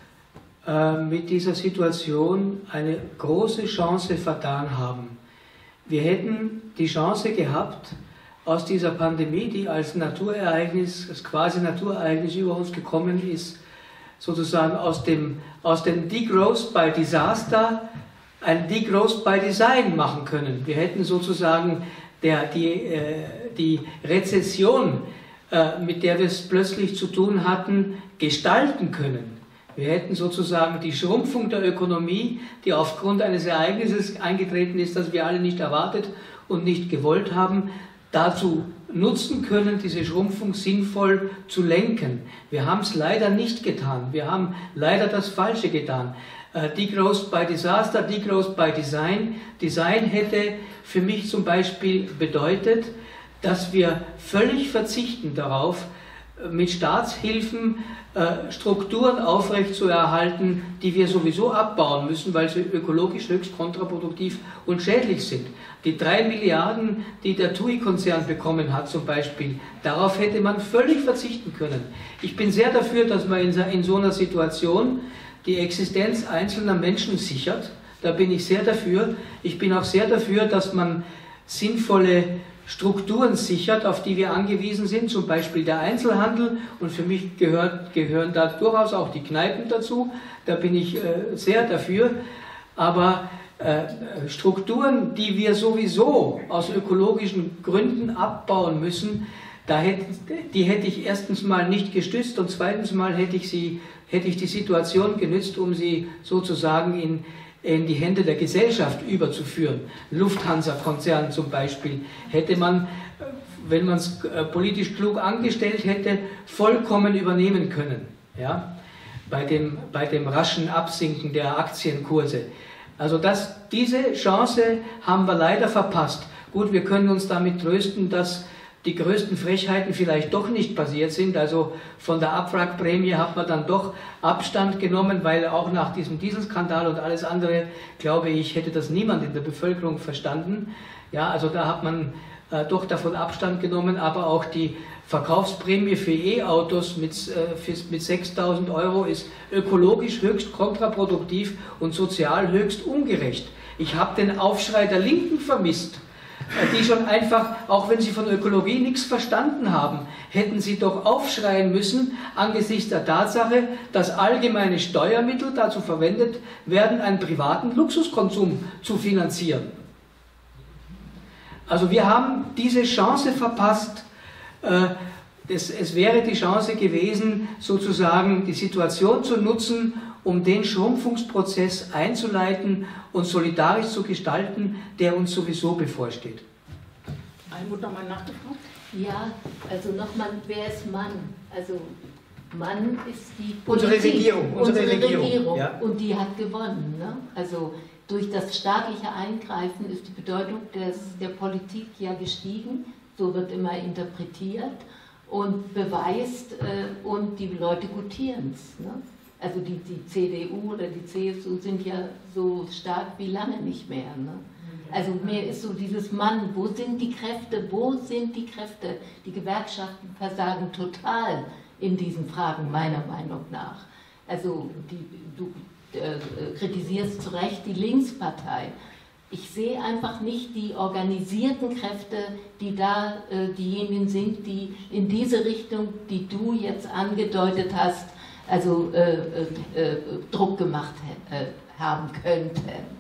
äh, mit dieser Situation eine große Chance vertan haben. Wir hätten die Chance gehabt, aus dieser Pandemie, die als Naturereignis, als quasi Naturereignis über uns gekommen ist, sozusagen aus dem, aus dem Degrowth by Disaster ein Degrowth by Design machen können. Wir hätten sozusagen der, die, äh, die Rezession, äh, mit der wir es plötzlich zu tun hatten, gestalten können. Wir hätten sozusagen die Schrumpfung der Ökonomie, die aufgrund eines Ereignisses eingetreten ist, das wir alle nicht erwartet und nicht gewollt haben, dazu nutzen können, diese Schrumpfung sinnvoll zu lenken. Wir haben es leider nicht getan. Wir haben leider das Falsche getan. Uh, Degrowth by Disaster, Degrowth by Design. Design hätte für mich zum Beispiel bedeutet, dass wir völlig verzichten darauf, mit Staatshilfen äh, Strukturen aufrechtzuerhalten, die wir sowieso abbauen müssen, weil sie ökologisch höchst kontraproduktiv und schädlich sind. Die drei Milliarden, die der T U I-Konzern bekommen hat zum Beispiel, darauf hätte man völlig verzichten können. Ich bin sehr dafür, dass man in, in so einer Situation die Existenz einzelner Menschen sichert. Da bin ich sehr dafür. Ich bin auch sehr dafür, dass man sinnvolle Strukturen sichert, auf die wir angewiesen sind, zum Beispiel der Einzelhandel, und für mich gehört, gehören da durchaus auch die Kneipen dazu, da bin ich äh, sehr dafür, aber äh, Strukturen, die wir sowieso aus ökologischen Gründen abbauen müssen, da hätte, die hätte ich erstens mal nicht gestützt und zweitens mal hätte ich, sie, hätte ich die Situation genützt, um sie sozusagen in in die Hände der Gesellschaft überzuführen. Lufthansa-Konzern zum Beispiel hätte man, wenn man es politisch klug angestellt hätte, vollkommen übernehmen können, ja? bei, dem, bei dem raschen Absinken der Aktienkurse. Also das, diese Chance haben wir leider verpasst. Gut, wir können uns damit trösten, dass die größten Frechheiten vielleicht doch nicht passiert sind. Also von der Abwrackprämie hat man dann doch Abstand genommen, weil auch nach diesem Dieselskandal und alles andere, glaube ich, hätte das niemand in der Bevölkerung verstanden. Ja, also da hat man äh, doch davon Abstand genommen, aber auch die Verkaufsprämie für E-Autos mit, äh, mit sechstausend Euro ist ökologisch höchst kontraproduktiv und sozial höchst ungerecht. Ich habe den Aufschrei der Linken vermisst, die schon einfach, auch wenn sie von Ökologie nichts verstanden haben, hätten sie doch aufschreien müssen angesichts der Tatsache, dass allgemeine Steuermittel dazu verwendet werden, einen privaten Luxuskonsum zu finanzieren. Also wir haben diese Chance verpasst. Es, es wäre die Chance gewesen, sozusagen die Situation zu nutzen, um den Schrumpfungsprozess einzuleiten und solidarisch zu gestalten, der uns sowieso bevorsteht. Almut nochmal nachgefragt? Ja, also nochmal, wer ist Mann? Also Mann ist die Politik, unsere Regierung. Unsere, unsere Regierung, Regierung ja. Und die hat gewonnen. Ne? Also durch das staatliche Eingreifen ist die Bedeutung des, der Politik ja gestiegen, so wird immer interpretiert und beweist äh, und die Leute gutieren es. Ne? Also die, die C D U oder die C S U sind ja so stark wie lange nicht mehr. Ne? Also mir ist so dieses Mann, wo sind die Kräfte, wo sind die Kräfte? Die Gewerkschaften versagen total in diesen Fragen, meiner Meinung nach. Also die, du äh, kritisierst zu Recht die Linkspartei. Ich sehe einfach nicht die organisierten Kräfte, die da äh, diejenigen sind, die in diese Richtung, die du jetzt angedeutet hast, also äh, äh, Druck gemacht äh, haben könnten.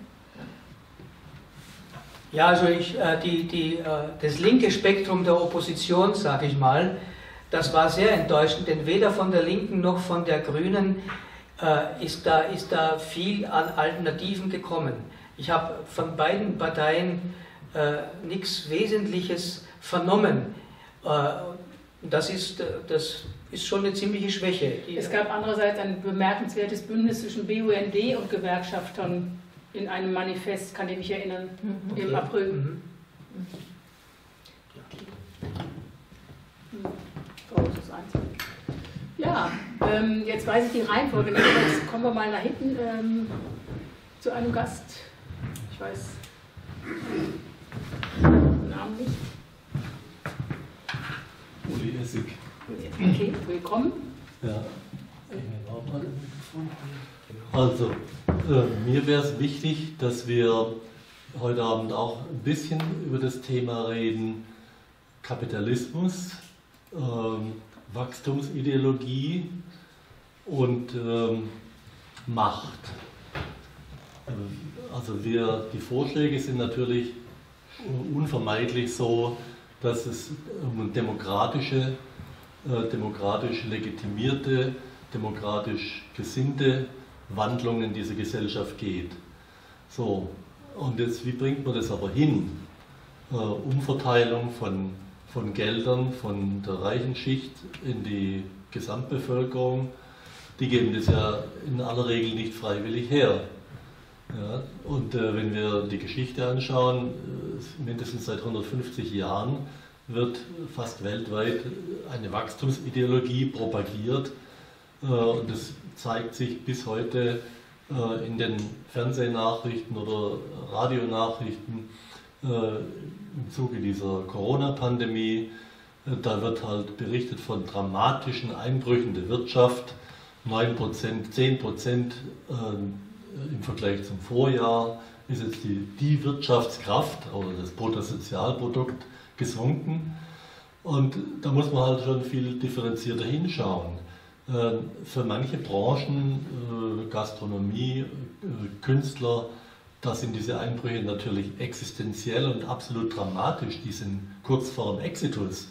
Ja, also ich, äh, die, die, äh, das linke Spektrum der Opposition, sage ich mal, das war sehr enttäuschend, denn weder von der Linken noch von der Grünen äh, ist, da, ist da viel an Alternativen gekommen. Ich habe von beiden Parteien äh, nichts Wesentliches vernommen. Äh, Das ist, das ist schon eine ziemliche Schwäche. Es gab andererseits ein bemerkenswertes Bündnis zwischen B U N D und Gewerkschaftern in einem Manifest, kann ich mich erinnern, okay. im April. Mhm. Oh, das ist eins. Ja, ähm, jetzt weiß ich die Reihenfolge nicht. Jetzt kommen wir mal nach hinten ähm, zu einem Gast. Ich weiß den Namen nicht. Uli Essig. Okay, willkommen. Ja. Also, äh, mir wäre es wichtig, dass wir heute Abend auch ein bisschen über das Thema reden: Kapitalismus, äh, Wachstumsideologie und äh, Macht. Also wir, die Vorschläge sind natürlich unvermeidlich so, dass es um demokratische, äh, demokratisch legitimierte, demokratisch gesinnte Wandlungen in dieser Gesellschaft geht. So, und jetzt, wie bringt man das aber hin? Äh, Umverteilung von, von Geldern von der reichen Schicht in die Gesamtbevölkerung, die geben das ja in aller Regel nicht freiwillig her. Ja, und äh, wenn wir die Geschichte anschauen, äh, mindestens seit hundertfünfzig Jahren wird fast weltweit eine Wachstumsideologie propagiert, äh, und das zeigt sich bis heute äh, in den Fernsehnachrichten oder Radionachrichten äh, im Zuge dieser Corona-Pandemie. Äh, da wird halt berichtet von dramatischen Einbrüchen der Wirtschaft, neun Prozent, zehn Prozent äh, im Vergleich zum Vorjahr ist jetzt die, die Wirtschaftskraft oder das Bruttosozialprodukt gesunken. Und da muss man halt schon viel differenzierter hinschauen. Für manche Branchen, Gastronomie, Künstler, da sind diese Einbrüche natürlich existenziell und absolut dramatisch. Die sind kurz vor dem Exitus.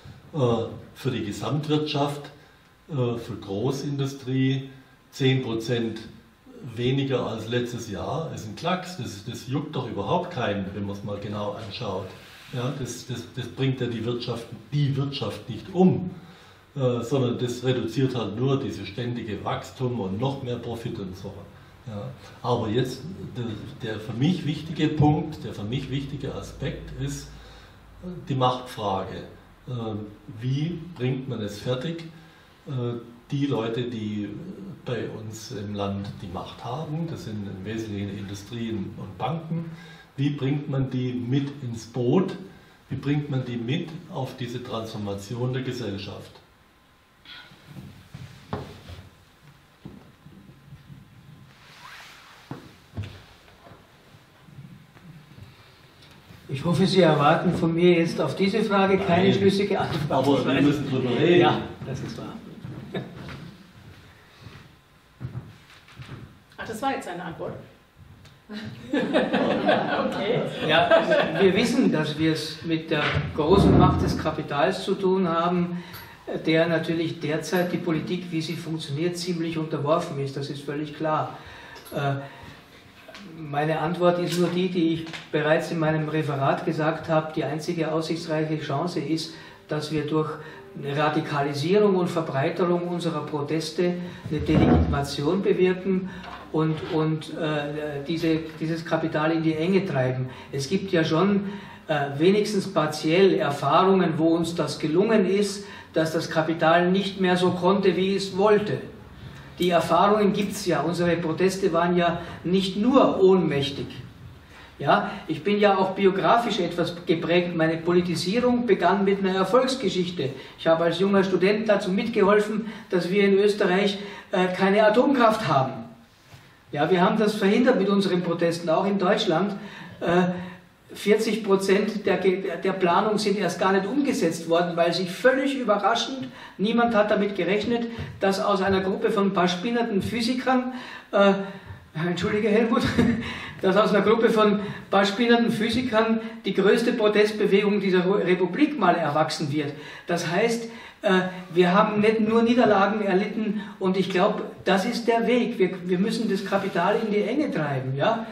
Für die Gesamtwirtschaft, für Großindustrie, zehn Prozent weniger als letztes Jahr ist ein Klacks, das, das juckt doch überhaupt keinen, wenn man es mal genau anschaut. Ja, das, das, das bringt ja die Wirtschaft, die Wirtschaft nicht um, äh, sondern das reduziert halt nur dieses ständige Wachstum und noch mehr Profit und so. Ja. Aber jetzt, der, der für mich wichtige Punkt, der für mich wichtige Aspekt ist die Machtfrage. Äh, wie bringt man es fertig, äh, die Leute, die bei uns im Land die Macht haben, das sind im Wesentlichen Industrien und Banken, wie bringt man die mit ins Boot, wie bringt man die mit auf diese Transformation der Gesellschaft? Ich hoffe, Sie erwarten von mir jetzt auf diese Frage keine Nein, schlüssige Antwort. Aber wir müssen drüber reden. Ja, das ist wahr. Ach, das war jetzt eine Antwort. Okay. Ja, wir wissen, dass wir es mit der großen Macht des Kapitals zu tun haben, der natürlich derzeit die Politik, wie sie funktioniert, ziemlich unterworfen ist. Das ist völlig klar. Meine Antwort ist nur die, die ich bereits in meinem Referat gesagt habe. Die einzige aussichtsreiche Chance ist, dass wir durch eine Radikalisierung und Verbreiterung unserer Proteste eine Delegitimation bewirken und, und äh, diese, dieses Kapital in die Enge treiben. Es gibt ja schon äh, wenigstens partiell Erfahrungen, wo uns das gelungen ist, dass das Kapital nicht mehr so konnte, wie es wollte. Die Erfahrungen gibt es ja. Unsere Proteste waren ja nicht nur ohnmächtig. Ja, ich bin ja auch biografisch etwas geprägt. Meine Politisierung begann mit einer Erfolgsgeschichte. Ich habe als junger Student dazu mitgeholfen, dass wir in Österreich äh, keine Atomkraft haben. Ja, wir haben das verhindert mit unseren Protesten, auch in Deutschland. Äh, vierzig Prozent der, der Planung sind erst gar nicht umgesetzt worden, weil sich völlig überraschend, niemand hat damit gerechnet, dass aus einer Gruppe von ein paar spinnerten Physikern, äh, entschuldige Helmut, dass aus einer Gruppe von ein paar spinnerten Physikern die größte Protestbewegung dieser Republik mal erwachsen wird. Das heißt, wir haben nicht nur Niederlagen erlitten und ich glaube, das ist der Weg. Wir, wir müssen das Kapital in die Enge treiben. Ja?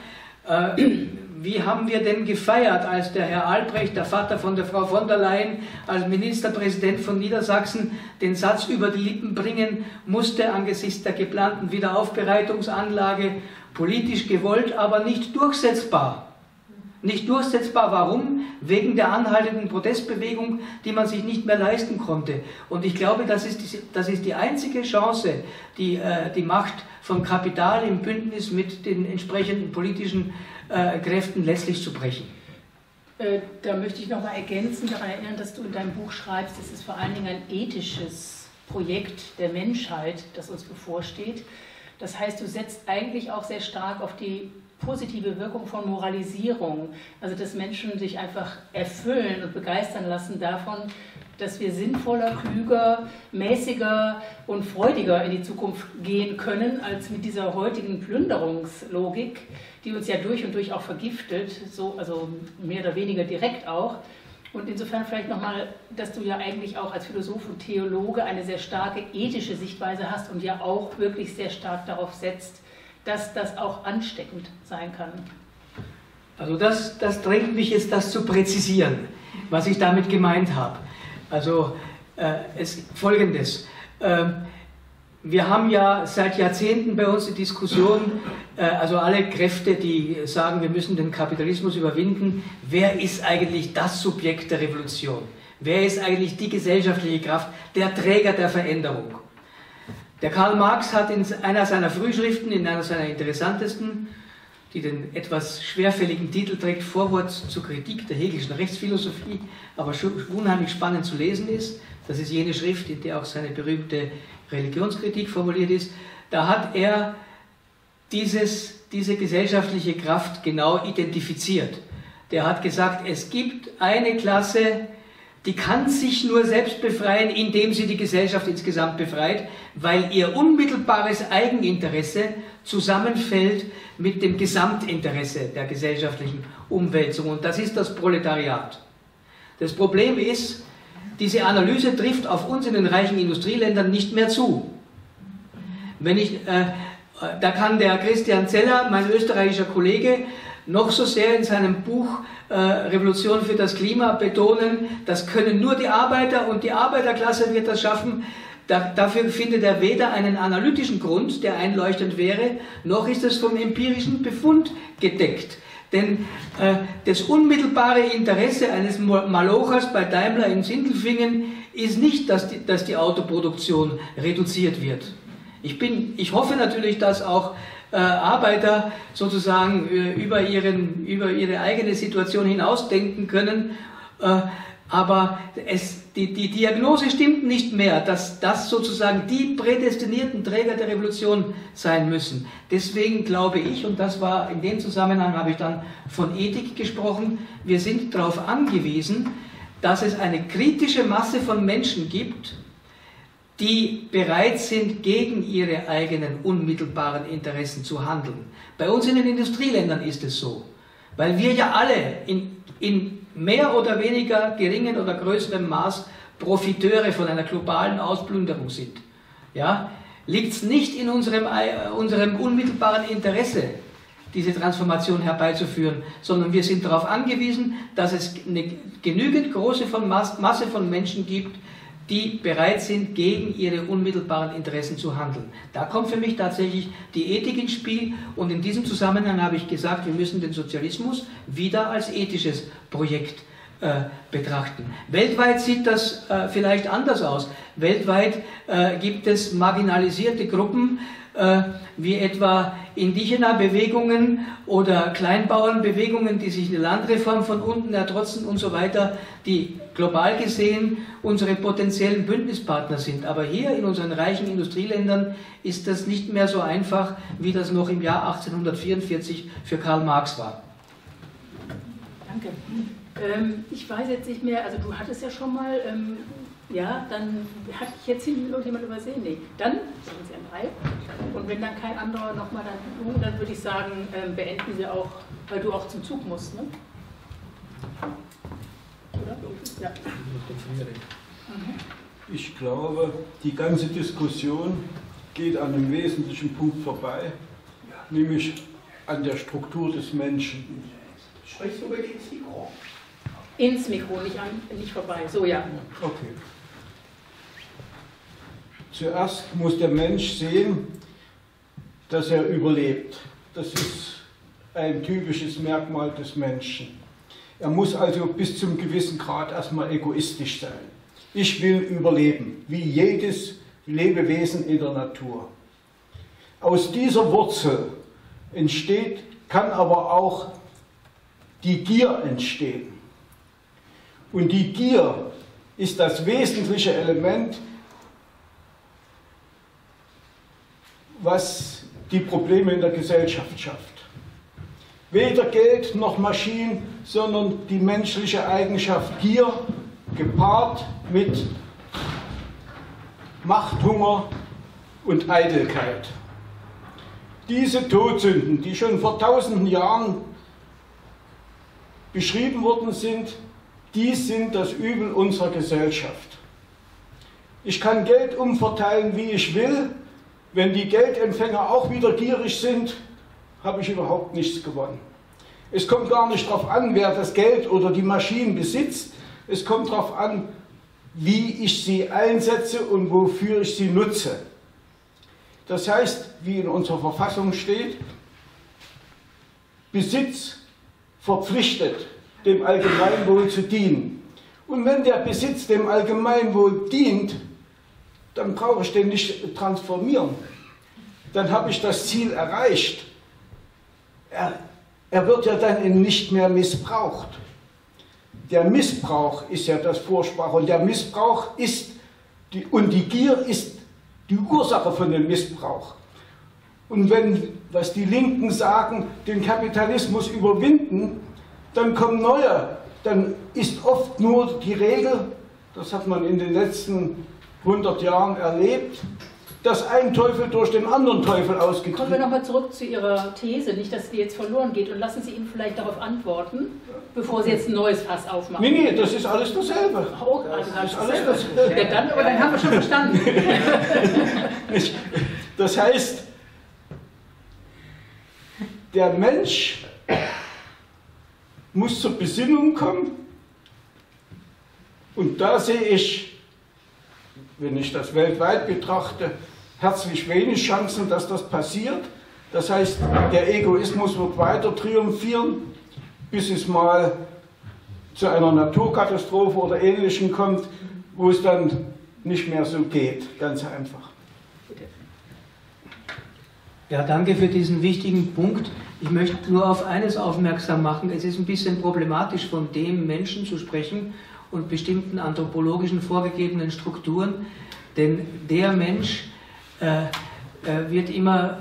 Äh, wie haben wir denn gefeiert, als der Herr Albrecht, der Vater von der Frau von der Leyen, als Ministerpräsident von Niedersachsen den Satz über die Lippen bringen musste angesichts der geplanten Wiederaufbereitungsanlage, politisch gewollt, aber nicht durchsetzbar. Nicht durchsetzbar, warum? Wegen der anhaltenden Protestbewegung, die man sich nicht mehr leisten konnte. Und ich glaube, das ist die, das ist die einzige Chance, die äh, die Macht von Kapital im Bündnis mit den entsprechenden politischen äh, Kräften letztlich zu brechen. Äh, da möchte ich noch mal ergänzen, daran erinnern, dass du in deinem Buch schreibst, es ist vor allen Dingen ein ethisches Projekt der Menschheit, das uns bevorsteht. Das heißt, du setzt eigentlich auch sehr stark auf die positive Wirkung von Moralisierung, also dass Menschen sich einfach erfüllen und begeistern lassen davon, dass wir sinnvoller, klüger, mäßiger und freudiger in die Zukunft gehen können, als mit dieser heutigen Plünderungslogik, die uns ja durch und durch auch vergiftet, so, also mehr oder weniger direkt auch. Und insofern vielleicht nochmal, dass du ja eigentlich auch als Philosoph und Theologe eine sehr starke ethische Sichtweise hast und ja auch wirklich sehr stark darauf setzt, dass das auch ansteckend sein kann. Also das, das drängt mich jetzt, das zu präzisieren, was ich damit gemeint habe. Also äh, es, Folgendes, äh, wir haben ja seit Jahrzehnten bei uns die Diskussion, äh, also alle Kräfte, die sagen, wir müssen den Kapitalismus überwinden, wer ist eigentlich das Subjekt der Revolution? Wer ist eigentlich die gesellschaftliche Kraft, der Träger der Veränderung? Der Karl Marx hat in einer seiner Frühschriften, in einer seiner interessantesten, die den etwas schwerfälligen Titel trägt, Vorwort zur Kritik der Hegelischen Rechtsphilosophie, aber schon unheimlich spannend zu lesen ist, das ist jene Schrift, in der auch seine berühmte Religionskritik formuliert ist, da hat er dieses, diese gesellschaftliche Kraft genau identifiziert. Der hat gesagt, es gibt eine Klasse, die kann sich nur selbst befreien, indem sie die Gesellschaft insgesamt befreit, weil ihr unmittelbares Eigeninteresse zusammenfällt mit dem Gesamtinteresse der gesellschaftlichen Umwälzung. Und das ist das Proletariat. Das Problem ist, diese Analyse trifft auf uns in den reichen Industrieländern nicht mehr zu. Wenn ich, äh, da kann der Christian Zeller, mein österreichischer Kollege, noch so sehr in seinem Buch äh, Revolution für das Klima betonen, das können nur die Arbeiter und die Arbeiterklasse wird das schaffen. Da, dafür findet er weder einen analytischen Grund, der einleuchtend wäre, noch ist es vom empirischen Befund gedeckt. Denn äh, das unmittelbare Interesse eines Malochers bei Daimler in Sindelfingen ist nicht, dass die, dass die Autoproduktion reduziert wird. Ich, bin, ich hoffe natürlich, dass auch äh, Arbeiter sozusagen äh, über, ihren, über ihre eigene Situation hinausdenken können, äh, aber es, die, die Diagnose stimmt nicht mehr, dass das sozusagen die prädestinierten Träger der Revolution sein müssen. Deswegen glaube ich, und das war in dem Zusammenhang, habe ich dann von Ethik gesprochen, wir sind darauf angewiesen, dass es eine kritische Masse von Menschen gibt, die bereit sind, gegen ihre eigenen unmittelbaren Interessen zu handeln. Bei uns in den Industrieländern ist es so, weil wir ja alle in, in mehr oder weniger geringen oder größerem Maß Profiteure von einer globalen Ausplünderung sind. Ja? Liegt es nicht in unserem, unserem unmittelbaren Interesse, diese Transformation herbeizuführen, sondern wir sind darauf angewiesen, dass es eine genügend große von Masse von Menschen gibt, die bereit sind, gegen ihre unmittelbaren Interessen zu handeln. Da kommt für mich tatsächlich die Ethik ins Spiel und in diesem Zusammenhang habe ich gesagt, wir müssen den Sozialismus wieder als ethisches Projekt äh, betrachten. Weltweit sieht das äh, vielleicht anders aus. Weltweit äh, gibt es marginalisierte Gruppen, äh, wie etwa Indigena-Bewegungen oder Kleinbauernbewegungen, die sich eine Landreform von unten ertrotzen und so weiter, die global gesehen unsere potenziellen Bündnispartner sind. Aber hier in unseren reichen Industrieländern ist das nicht mehr so einfach, wie das noch im Jahr achtzehnhundertvierundvierzig für Karl Marx war. Danke. Ähm, ich weiß jetzt nicht mehr, also du hattest ja schon mal, ähm, ja, dann hatte ich jetzt hinten irgendjemand übersehen. Nee, dann sind Sie an drei. Und wenn dann kein anderer nochmal dann du, dann würde ich sagen, ähm, beenden wir auch, weil du auch zum Zug musst, ne? Oder? Ja. Ich glaube, die ganze Diskussion geht an einem wesentlichen Punkt vorbei, nämlich an der Struktur des Menschen. Sprichst du wirklich ins Mikro? Ins Mikro, nicht, an, nicht vorbei. So, ja. Okay. Zuerst muss der Mensch sehen, dass er überlebt. Das ist ein typisches Merkmal des Menschen. Er muss also bis zum gewissen Grad erstmal egoistisch sein. Ich will überleben, wie jedes Lebewesen in der Natur. Aus dieser Wurzel entsteht, kann aber auch die Gier entstehen. Und die Gier ist das wesentliche Element, was die Probleme in der Gesellschaft schafft. Weder Geld noch Maschinen, sondern die menschliche Eigenschaft Gier, gepaart mit Machthunger und Eitelkeit. Diese Todsünden, die schon vor tausenden Jahren beschrieben worden sind, die sind das Übel unserer Gesellschaft. Ich kann Geld umverteilen, wie ich will. Wenn die Geldempfänger auch wieder gierig sind, habe ich überhaupt nichts gewonnen. Es kommt gar nicht darauf an, wer das Geld oder die Maschinen besitzt. Es kommt darauf an, wie ich sie einsetze und wofür ich sie nutze. Das heißt, wie in unserer Verfassung steht, Besitz verpflichtet, dem Allgemeinwohl zu dienen. Und wenn der Besitz dem Allgemeinwohl dient, dann brauche ich den nicht transformieren. Dann habe ich das Ziel erreicht. Er, er wird ja dann nicht mehr missbraucht. Der Missbrauch ist ja das Furchtbare und der Missbrauch ist, die, und die Gier ist die Ursache von dem Missbrauch. Und wenn, was die Linken sagen, den Kapitalismus überwinden, dann kommen neue. Dann ist oft nur die Regel, das hat man in den letzten hundert Jahren erlebt, dass ein Teufel durch den anderen Teufel ausgetrieben wird. Kommen wir nochmal zurück zu Ihrer These, nicht, dass die jetzt verloren geht, und lassen Sie ihn vielleicht darauf antworten, bevor Sie jetzt ein neues Fass aufmachen. Nee, nee, das ist alles dasselbe. Oh, also das ist alles alles dasselbe. Ja, dann, aber dann haben wir schon verstanden. Das heißt, der Mensch muss zur Besinnung kommen, und da sehe ich, wenn ich das weltweit betrachte, herzlich wenig Chancen, dass das passiert. Das heißt, der Egoismus wird weiter triumphieren, bis es mal zu einer Naturkatastrophe oder Ähnlichem kommt, wo es dann nicht mehr so geht, ganz einfach. Ja, danke für diesen wichtigen Punkt. Ich möchte nur auf eines aufmerksam machen. Es ist ein bisschen problematisch, von dem Menschen zu sprechen und bestimmten anthropologischen vorgegebenen Strukturen, denn der Mensch äh, äh, wird immer,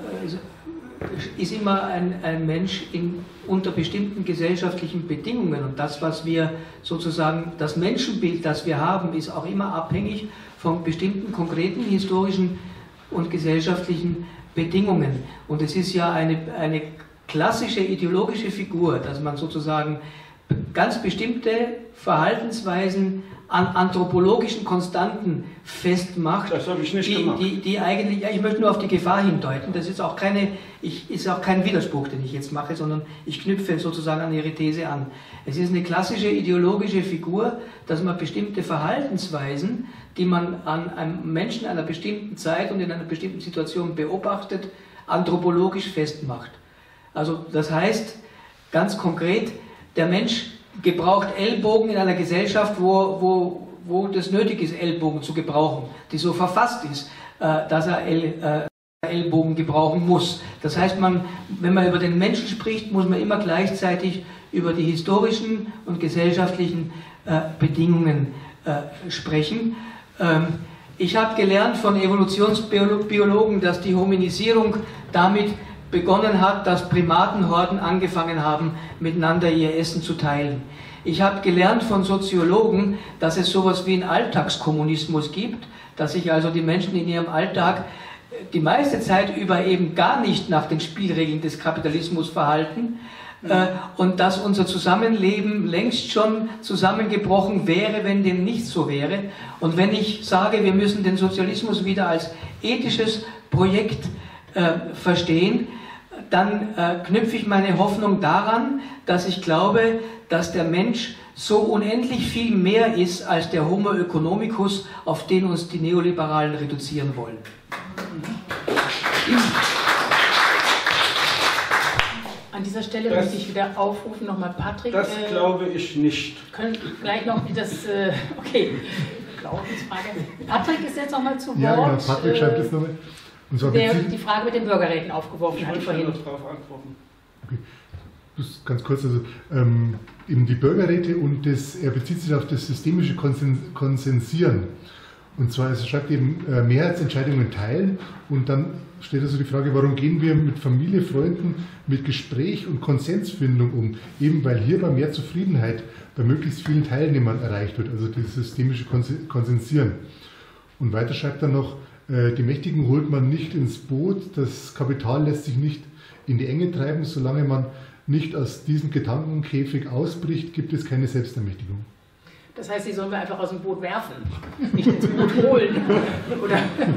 äh, ist immer ein, ein Mensch in, unter bestimmten gesellschaftlichen Bedingungen, und das, was wir sozusagen, das Menschenbild, das wir haben, ist auch immer abhängig von bestimmten konkreten historischen und gesellschaftlichen Bedingungen. Und es ist ja eine, eine klassische ideologische Figur, dass man sozusagen ganz bestimmte Verhaltensweisen an anthropologischen Konstanten festmacht. Das habe ich nicht die, gemacht. Die, die eigentlich, ja, ich möchte nur auf die Gefahr hindeuten, das ist auch, keine, ich, ist auch kein Widerspruch, den ich jetzt mache, sondern ich knüpfe sozusagen an Ihre These an. Es ist eine klassische ideologische Figur, dass man bestimmte Verhaltensweisen, die man an einem Menschen einer bestimmten Zeit und in einer bestimmten Situation beobachtet, anthropologisch festmacht. Also das heißt, ganz konkret, der Mensch gebraucht Ellbogen in einer Gesellschaft, wo, wo, wo das nötig ist, Ellbogen zu gebrauchen, die so verfasst ist, äh, dass er El, äh, Ellbogen gebrauchen muss. Das heißt, man, wenn man über den Menschen spricht, muss man immer gleichzeitig über die historischen und gesellschaftlichen äh, Bedingungen äh, sprechen. Ähm, ich habe gelernt von Evolutionsbiologen, dass die Hominisierung damit begonnen hat, dass Primatenhorden angefangen haben, miteinander ihr Essen zu teilen. Ich habe gelernt von Soziologen, dass es sowas wie einen Alltagskommunismus gibt, dass sich also die Menschen in ihrem Alltag die meiste Zeit über eben gar nicht nach den Spielregeln des Kapitalismus verhalten, äh, und dass unser Zusammenleben längst schon zusammengebrochen wäre, wenn dem nicht so wäre. Und wenn ich sage, wir müssen den Sozialismus wieder als ethisches Projekt äh, verstehen, dann äh, knüpfe ich meine Hoffnung daran, dass ich glaube, dass der Mensch so unendlich viel mehr ist als der Homo economicus, auf den uns die Neoliberalen reduzieren wollen. An dieser Stelle das, möchte ich wieder aufrufen, nochmal Patrick. Das äh, glaube ich nicht. Können gleich noch das, äh, okay, Glaubensfrage. Patrick ist jetzt nochmal zu Wort. Ja, genau, Patrick schreibt jetzt nochmal. Und zwar der die Frage mit den Bürgerräten aufgeworfen ich hat vorhin. vorhin. Darauf antworten. Okay. Das ist ganz kurz, also ähm, eben die Bürgerräte und das, er bezieht sich auf das systemische Konsen Konsensieren. Und zwar, er schreibt eben äh, Mehrheitsentscheidungen teilen und dann steht also die Frage, warum gehen wir mit Familie, Freunden, mit Gespräch und Konsensfindung um? Eben weil hierbei mehr Zufriedenheit bei möglichst vielen Teilnehmern erreicht wird, also dieses systemische Konsensieren. Und weiter schreibt er noch, äh, die Mächtigen holt man nicht ins Boot, das Kapital lässt sich nicht in die Enge treiben, solange man nicht aus diesem Gedankenkäfig ausbricht, gibt es keine Selbstermächtigung. Das heißt, die sollen wir einfach aus dem Boot werfen, nicht ins Boot holen. Oder?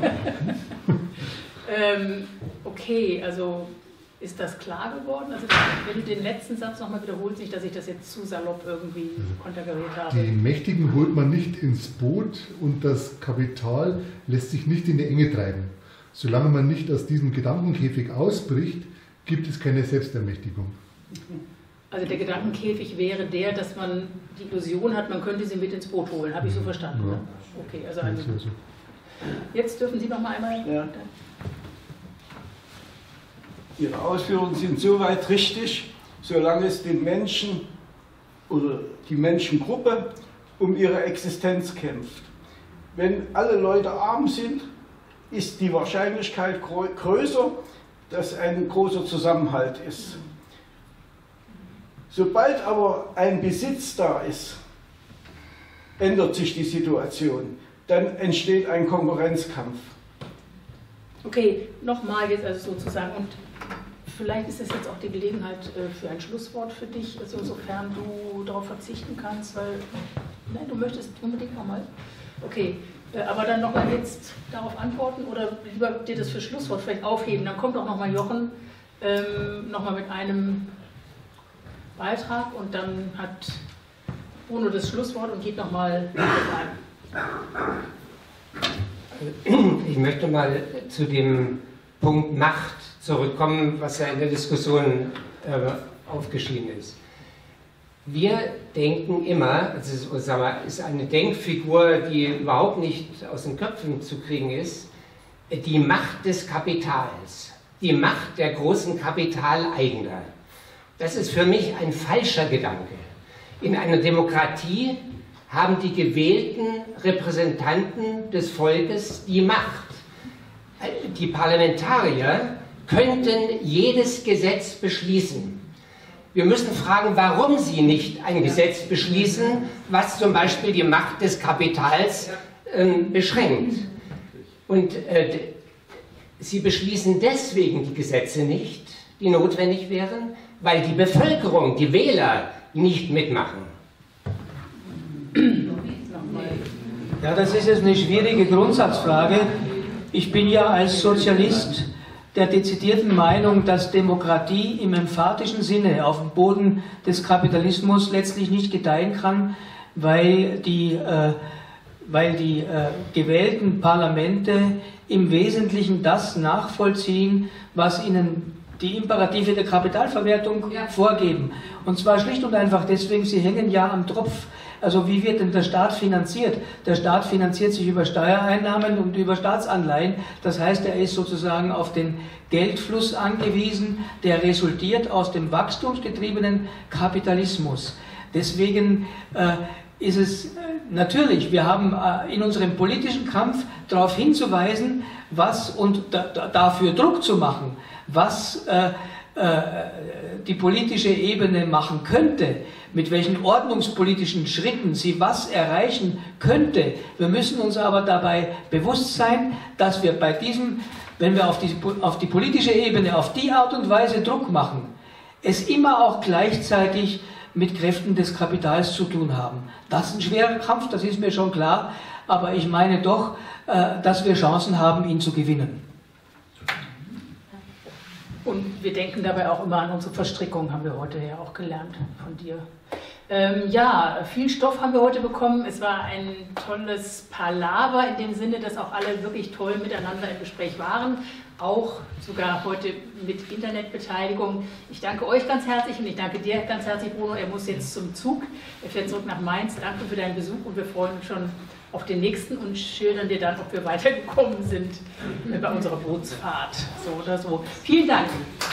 ähm, okay, also ist das klar geworden? Also wenn du den letzten Satz nochmal wiederholst, nicht, dass ich das jetzt zu salopp irgendwie konterkariert habe. Die Mächtigen holt man nicht ins Boot und das Kapital lässt sich nicht in die Enge treiben. Solange man nicht aus diesem Gedankenkäfig ausbricht, gibt es keine Selbstermächtigung. Also der Gedankenkäfig wäre der, dass man die Illusion hat, man könnte sie mit ins Boot holen. Habe ich so verstanden? Ja. Ne? Okay, also ein, jetzt dürfen Sie noch mal einmal... Ja. Ihre Ausführungen sind soweit richtig, solange es den Menschen oder die Menschengruppe um ihre Existenz kämpft. Wenn alle Leute arm sind, ist die Wahrscheinlichkeit größer, dass ein großer Zusammenhalt ist. Sobald aber ein Besitz da ist, ändert sich die Situation. Dann entsteht ein Konkurrenzkampf. Okay, nochmal jetzt also sozusagen. Und vielleicht ist das jetzt auch die Gelegenheit für ein Schlusswort für dich, also sofern du darauf verzichten kannst, weil nein, du möchtest unbedingt nochmal. Okay, aber dann nochmal jetzt darauf antworten oder lieber dir das für Schlusswort vielleicht aufheben. Dann kommt auch nochmal Jochen ähm, nochmal mit einem Beitrag und dann hat Bruno das Schlusswort und geht nochmal rein. Ich möchte mal zu dem Punkt Macht zurückkommen, was ja in der Diskussion äh, aufgeschieden ist. Wir denken immer, es ist, sagen wir, ist eine Denkfigur, die überhaupt nicht aus den Köpfen zu kriegen ist, die Macht des Kapitals, die Macht der großen Kapitaleigner. Das ist für mich ein falscher Gedanke. In einer Demokratie haben die gewählten Repräsentanten des Volkes die Macht. Die Parlamentarier könnten jedes Gesetz beschließen. Wir müssen fragen, warum sie nicht ein Gesetz beschließen, was zum Beispiel die Macht des Kapitals äh, beschränkt. Und äh, sie beschließen deswegen die Gesetze nicht, die notwendig wären, weil die Bevölkerung, die Wähler, nicht mitmachen. Ja, das ist jetzt eine schwierige Grundsatzfrage. Ich bin ja als Sozialist der dezidierten Meinung, dass Demokratie im emphatischen Sinne auf dem Boden des Kapitalismus letztlich nicht gedeihen kann, weil die, äh, weil die äh, gewählten Parlamente im Wesentlichen das nachvollziehen, was ihnen die Imperative der Kapitalverwertung ja. vorgeben. Und zwar schlicht und einfach deswegen, sie hängen ja am Tropf. Also wie wird denn der Staat finanziert? Der Staat finanziert sich über Steuereinnahmen und über Staatsanleihen. Das heißt, er ist sozusagen auf den Geldfluss angewiesen, der resultiert aus dem wachstumsgetriebenen Kapitalismus. Deswegen äh, ist es äh, natürlich, wir haben äh, in unserem politischen Kampf darauf hinzuweisen, was und da, da, dafür Druck zu machen, was äh, äh, die politische Ebene machen könnte, mit welchen ordnungspolitischen Schritten sie was erreichen könnte. Wir müssen uns aber dabei bewusst sein, dass wir bei diesem, wenn wir auf die, auf die politische Ebene auf die Art und Weise Druck machen, es immer auch gleichzeitig mit Kräften des Kapitals zu tun haben. Das ist ein schwerer Kampf, das ist mir schon klar, aber ich meine doch, äh, dass wir Chancen haben, ihn zu gewinnen. Und wir denken dabei auch immer an unsere Verstrickung, haben wir heute ja auch gelernt von dir. Ähm, ja, viel Stoff haben wir heute bekommen. Es war ein tolles Palaver in dem Sinne, dass auch alle wirklich toll miteinander im Gespräch waren. Auch sogar heute mit Internetbeteiligung. Ich danke euch ganz herzlich und ich danke dir ganz herzlich, Bruno. Er muss jetzt zum Zug. Er fährt zurück nach Mainz. Danke für deinen Besuch und wir freuen uns schon auf den nächsten und schildern dir dann, ob wir weitergekommen sind bei unserer Bootsfahrt. So oder so. Vielen Dank.